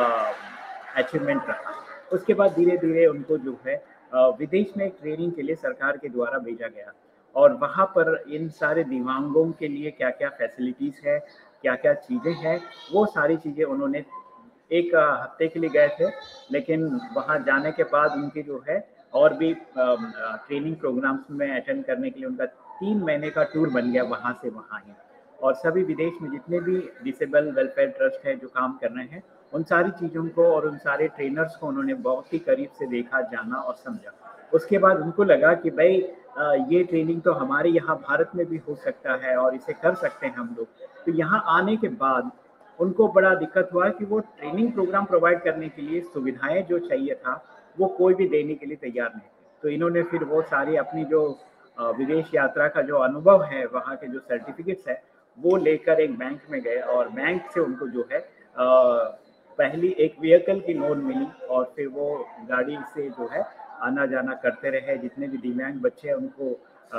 अचीवमेंट रहा। उसके बाद धीरे धीरे उनको जो है विदेश में ट्रेनिंग के लिए सरकार के द्वारा भेजा गया, और वहाँ पर इन सारे दिव्यांगों के लिए क्या क्या फैसिलिटीज़ है, क्या क्या चीज़ें हैं, वो सारी चीज़ें उन्होंने एक हफ्ते के लिए गए थे। लेकिन वहाँ जाने के बाद उनकी जो है और भी ट्रेनिंग प्रोग्राम्स में अटेंड करने के लिए उनका तीन महीने का टूर बन गया वहाँ से वहाँ ही। और सभी विदेश में जितने भी डिसेबल वेलफेयर ट्रस्ट है जो काम कर रहे हैं, उन सारी चीज़ों को और उन सारे ट्रेनर्स को उन्होंने बहुत ही करीब से देखा, जाना और समझा। उसके बाद उनको लगा कि भाई ये ट्रेनिंग तो हमारे यहाँ भारत में भी हो सकता है और इसे कर सकते हैं हम लोग। तो यहाँ आने के बाद उनको बड़ा दिक्कत हुआ कि वो ट्रेनिंग प्रोग्राम प्रोवाइड करने के लिए सुविधाएं जो चाहिए था वो कोई भी देने के लिए तैयार नहीं थे। तो इन्होंने फिर वो सारी अपनी जो विदेश यात्रा का जो अनुभव है, वहाँ के जो सर्टिफिकेट्स है, वो लेकर एक बैंक में गए, और बैंक से उनको जो है पहली एक व्हीकल की लोन मिली, और फिर वो गाड़ी से जो है आना जाना करते रहे। जितने भी दिव्यांग बच्चे हैं उनको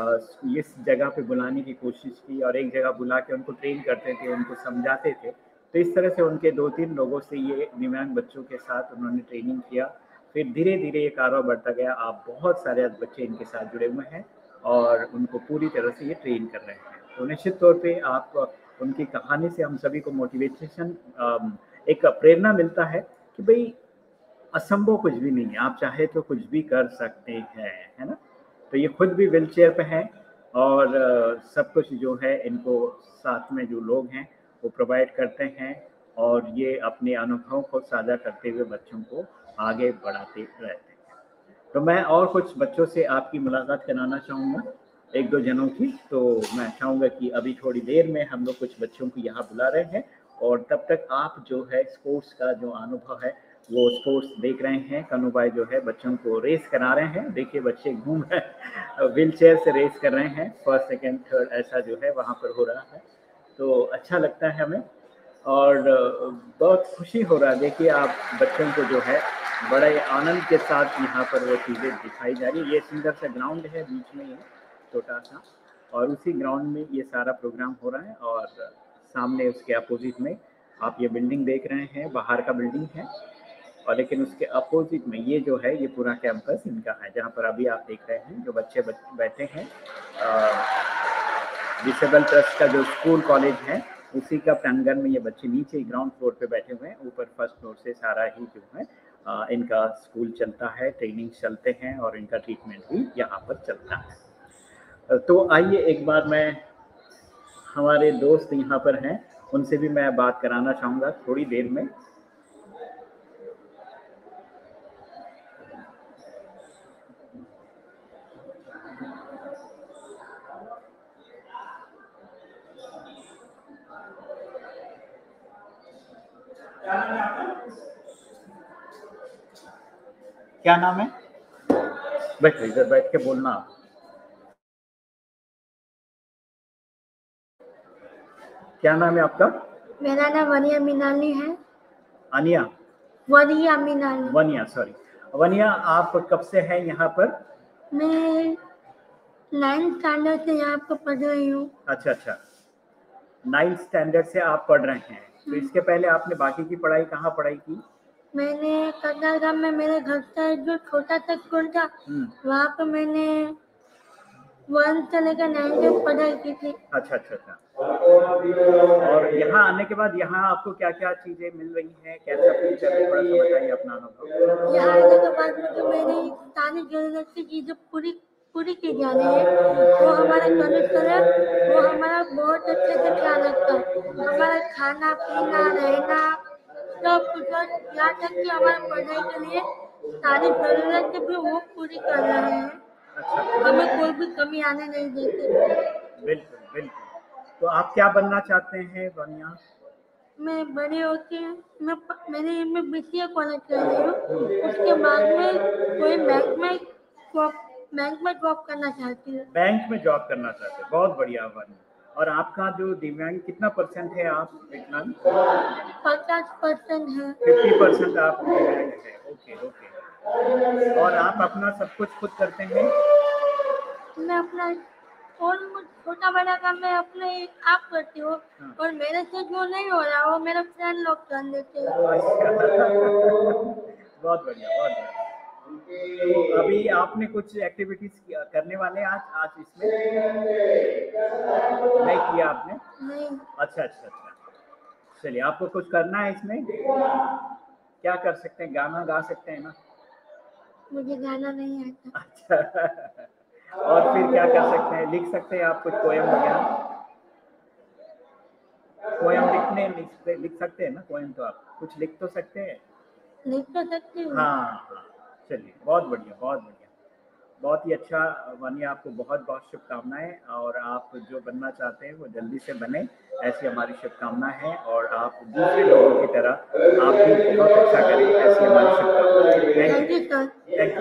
इस जगह पे बुलाने की कोशिश की, और एक जगह बुला के उनको ट्रेन करते थे, उनको समझाते थे। तो इस तरह से उनके दो तीन लोगों से ये दिव्यांग बच्चों के साथ उन्होंने ट्रेनिंग किया। फिर धीरे धीरे ये कारोबार बढ़ता गया। आप बहुत सारे बच्चे इनके साथ जुड़े हुए हैं और उनको पूरी तरह से ये ट्रेन कर रहे हैं। तो निश्चित तौर पे आप उनकी कहानी से हम सभी को मोटिवेशन, एक प्रेरणा मिलता है कि भाई असंभव कुछ भी नहीं है, आप चाहे तो कुछ भी कर सकते हैं, है ना। तो ये खुद भी व्हील चेयर पे हैं, और सब कुछ जो है इनको साथ में जो लोग हैं वो प्रोवाइड करते हैं, और ये अपने अनुभवों को साझा करते हुए बच्चों को आगे बढ़ाते रहते हैं। तो मैं और कुछ बच्चों से आपकी मुलाकात कराना चाहूँगा, एक दो जनों की। तो मैं चाहूँगा कि अभी थोड़ी देर में हम लोग कुछ बच्चों को यहाँ बुला रहे हैं, और तब तक आप जो है स्पोर्ट्स का जो अनुभव है वो स्पोर्ट्स देख रहे हैं। कन्नूबाई जो है बच्चों को रेस करा रहे हैं। देखिए बच्चे घूम रहे हैं, व्हील चेयर से रेस कर रहे हैं, फर्स्ट सेकेंड थर्ड ऐसा जो है वहाँ पर हो रहा है। तो अच्छा लगता है हमें, और बहुत खुशी हो रहा है। देखिए आप बच्चों को जो है बड़े आनंद के साथ यहाँ पर वो चीज़ें दिखाई जा रही है। ये सुंदर सा ग्राउंड है, बीच में छोटा सा, और उसी ग्राउंड में ये सारा प्रोग्राम हो रहा है। और सामने उसके अपोजिट में आप ये बिल्डिंग देख रहे हैं, बाहर का बिल्डिंग है, और लेकिन उसके अपोजिट में ये जो है ये पूरा कैंपस इनका है, जहाँ पर अभी आप देख रहे हैं जो बच्चे बैठे हैं। डिसेबल ट्रस्ट का जो स्कूल कॉलेज है उसी का प्रांगण में ये बच्चे नीचे ग्राउंड फ्लोर पे बैठे हुए हैं। ऊपर फर्स्ट फ्लोर से सारा ही जो है आ, इनका स्कूल चलता है, ट्रेनिंग चलते हैं, और इनका ट्रीटमेंट भी यहाँ पर चलता है। तो आइए एक बार मैं हमारे दोस्त यहाँ पर हैं, उनसे भी मैं बात कराना चाहूँगा थोड़ी देर में। क्या नाम है? बैठ इधर बैठ के बोलना आप। क्या नाम है आपका? मेरा नाम वनिया मीनाली है। अनिया? वनिया मीनाली। वनिया, सॉरी। वनिया, आप कब से हैं यहाँ पर? मैं नाइन्थ स्टैंडर्ड से यहाँ पर पढ़ रही हूँ। अच्छा अच्छा, नाइन्थ स्टैंडर्ड से आप पढ़ रहे हैं। तो इसके पहले आपने बाकी की पढ़ाई कहाँ पढ़ाई की? मैंने कतारगाम में मेरे घर का जो छोटा सा स्कूल था वहाँ पर मैंने वन से लेकर नाइन तक पढ़ाई की थी। अच्छा अच्छा अच्छा। और यहाँ आने के बाद यहाँ आपको क्या क्या चीजें मिल रही हैं, कैसा फ्यूचर है, थोड़ा सा बताइए अपना अनुभव। यहाँ आने के बाद मुझे मेरी सारी जरूरत की चीजें पूरी पूरी की जा रही है। वो हमारा कलेक्टर है, वो हमारा बहुत अच्छे से ख्याल रखता है। हमारा खाना पीना रहना सब कुछ, यहाँ तक कि हमारे पढ़ाई के लिए सारी जरूरतें भी वो पूरी कर रहे हैं। हमें कोई भी कमी आने नहीं देते। बिल्कुल बिल्कुल। तो आप क्या बनना चाहते हैं वनिया? मैं बड़ी होके मैं मैंने मैं बीसीए कॉलेज कर रही हूँ, उसके बाद में कोई बैंक में जॉब बैंक में जॉब करना चाहती हूँ। बैंक में जॉब करना चाहते हैं, बहुत बढ़िया वनिया। और आपका जो दिव्यांग कितना परसेंट है आप विकलांग? पचास परसेंट है। फिफ्टी परसेंट आप दिव्यांग है। Okay okay. और आप अपना सब कुछ खुद करते हैं? मैं अपना और छोटा बड़ा काम मैं अपने आप करती हूँ, और मेरे से जो नहीं हो रहा वो मेरे फ्रेंड लोग कर लेते हैं। बहुत बढ़िया बहुत बढ़िया। तो अभी आपने कुछ एक्टिविटीज करने वाले आज आज इसमें नहीं किया आपने? नहीं। अच्छा अच्छा अच्छा, चलिए आपको कुछ करना है इसमें। क्या कर सकते हैं? गाना गा सकते हैं ना? मुझे गाना नहीं आता। अच्छा। और फिर क्या कर सकते हैं? लिख सकते हैं आप कुछ पोएम वगैरह? पोएम लिखने लिख, लिख सकते हैं ना? पोएम तो आप कुछ लिख तो सकते हैं? लिख तो सकते हैं। हाँ हाँ, चलिए बहुत बढ़िया बहुत बढ़िया, बहुत ही अच्छा वनिया। आपको बहुत बहुत शुभकामनाएं, और आप जो बनना चाहते हैं वो जल्दी से बने, ऐसी हमारी शुभकामना है। और आप दूसरे लोगों की तरह आप भी बहुत अच्छा करें, ऐसी हमारी शुभकामनाएं। थैंक यू थैंक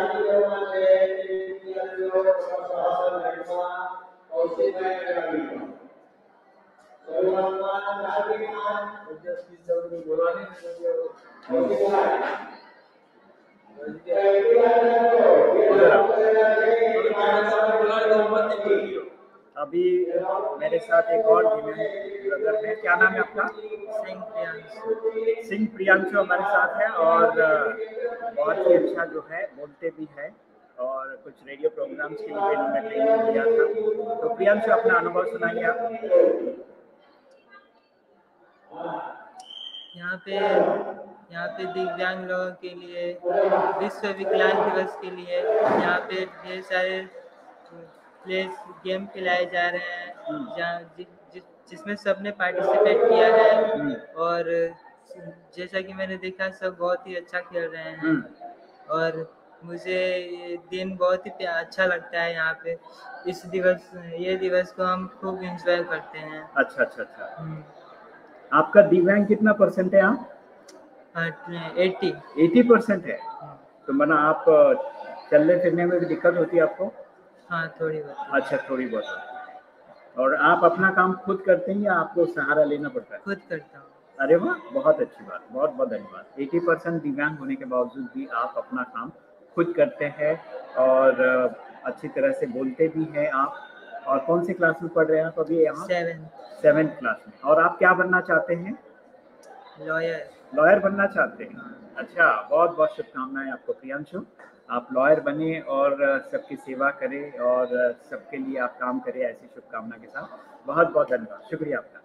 अभी मेरे साथ एक और ब्रदर है। क्या नाम है आपका? सिंह प्रियांशु। सिंह प्रियांशु हमारे साथ है, और बहुत ही अच्छा जो है बोलते भी है, और कुछ रेडियो प्रोग्राम्स के लिए भी इन्होंने ट्रेनिंग दिया था। तो प्रियांशु अपना अनुभव सुनाइए आप। यहाँ पे यहाँ पे दिव्यांग लोगों के लिए विश्व विकलांग दिवस के लिए यहाँ पे ढेर सारे प्लेस गेम खिलाए जा रहे हैं, जहाँ जि, जि, जिसमें सबने पार्टिसिपेट किया है। और जैसा कि मैंने देखा सब बहुत ही अच्छा खेल रहे हैं, और मुझे ये दिन बहुत ही अच्छा लगता है। यहाँ पे इस दिवस ये दिवस को हम खूब एंजॉय करते हैं। अच्छा अच्छा अच्छा। आपका दिव्यांग कितना परसेंट है? आप एटी एटी परसेंट है। तो मना आप चलने फिरने में भी दिक्कत होती है आपको? हाँ थोड़ी बहुत। अच्छा थोड़ी बहुत। और आप अपना काम खुद करते हैं या आपको सहारा लेना पड़ता है? खुद करता हूँ। अरे वाह, बहुत अच्छी बात, बहुत बहुत धन्यवाद। एटी परसेंट दिव्यांग होने के बावजूद भी आप अपना काम खुद करते हैं, और अच्छी तरह से बोलते भी हैं आप। और कौन सी क्लास में पढ़ रहे हैं आप अभी? यहाँ सेवन सेवेंथ क्लास में। और आप क्या बनना चाहते हैं? लॉयर। लॉयर बनना चाहते हैं? अच्छा, बहुत बहुत शुभकामनाएं आपको प्रियांशु। आप लॉयर बने और सबकी सेवा करें और सबके लिए आप काम करें, ऐसी शुभकामना के साथ। बहुत बहुत धन्यवाद, शुक्रिया आपका।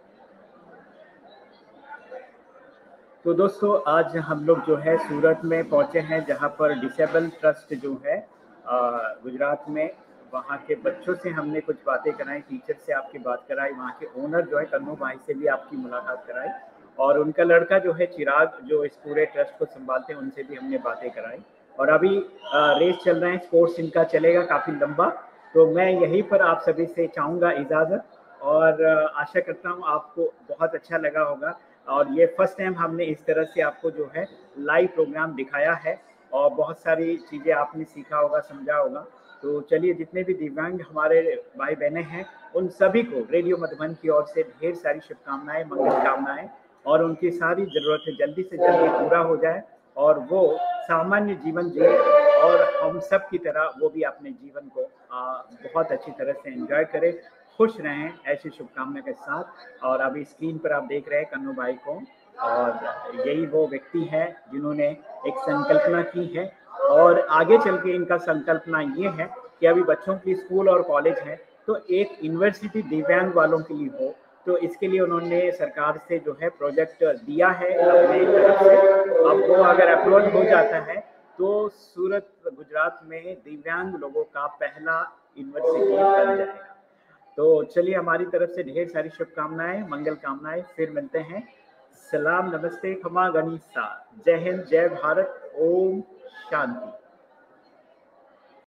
तो दोस्तों, आज हम लोग जो है सूरत में पहुंचे हैं, जहां पर डिसेबल ट्रस्ट जो है गुजरात में, वहाँ के बच्चों से हमने कुछ बातें कराई, टीचर से आपकी बात कराई, वहाँ के ओनर जो है कन्नू भाई से भी आपकी मुलाकात कराई, और उनका लड़का जो है चिराग, जो इस पूरे ट्रस्ट को संभालते हैं, उनसे भी हमने बातें कराई। और अभी रेस चल रहे हैं, स्पोर्ट्स इनका चलेगा काफ़ी लंबा, तो मैं यहीं पर आप सभी से चाहूँगा इजाज़त, और आशा करता हूँ आपको बहुत अच्छा लगा होगा। और ये फर्स्ट टाइम हमने इस तरह से आपको जो है लाइव प्रोग्राम दिखाया है, और बहुत सारी चीज़ें आपने सीखा होगा, समझा होगा। तो चलिए, जितने भी दिव्यांग हमारे भाई बहने हैं उन सभी को रेडियो मधुबन की ओर से ढेर सारी शुभकामनाएं, मंगल कामनाएं, और उनकी सारी जरूरतें जल्दी से जल्दी पूरा हो जाए और वो सामान्य जीवन जिए और हम सब की तरह वो भी अपने जीवन को आ, बहुत अच्छी तरह से एंजॉय करें, खुश रहें, ऐसी शुभकामना के साथ। और अभी स्क्रीन पर आप देख रहे हैं कन्नू भाई को, और यही वो व्यक्ति है जिन्होंने एक संकल्पना की है और आगे चल के इनका संकल्पना ये है कि अभी बच्चों की स्कूल और कॉलेज है तो एक यूनिवर्सिटी दिव्यांग वालों के लिए हो, तो इसके लिए उन्होंने सरकार से जो है प्रोजेक्ट दिया है अपने तरफ से। अब वो अगर अप्रूवल हो जाता है तो सूरत गुजरात में दिव्यांग लोगों का पहला यूनिवर्सिटी बन जाएगा। तो चलिए, हमारी तरफ से ढेर सारी शुभकामनाएं, मंगल कामनाएं, फिर मिलते हैं। सलाम, नमस्ते, खमा गनीसा, जय हिंद, जय भारत, ओम शांति।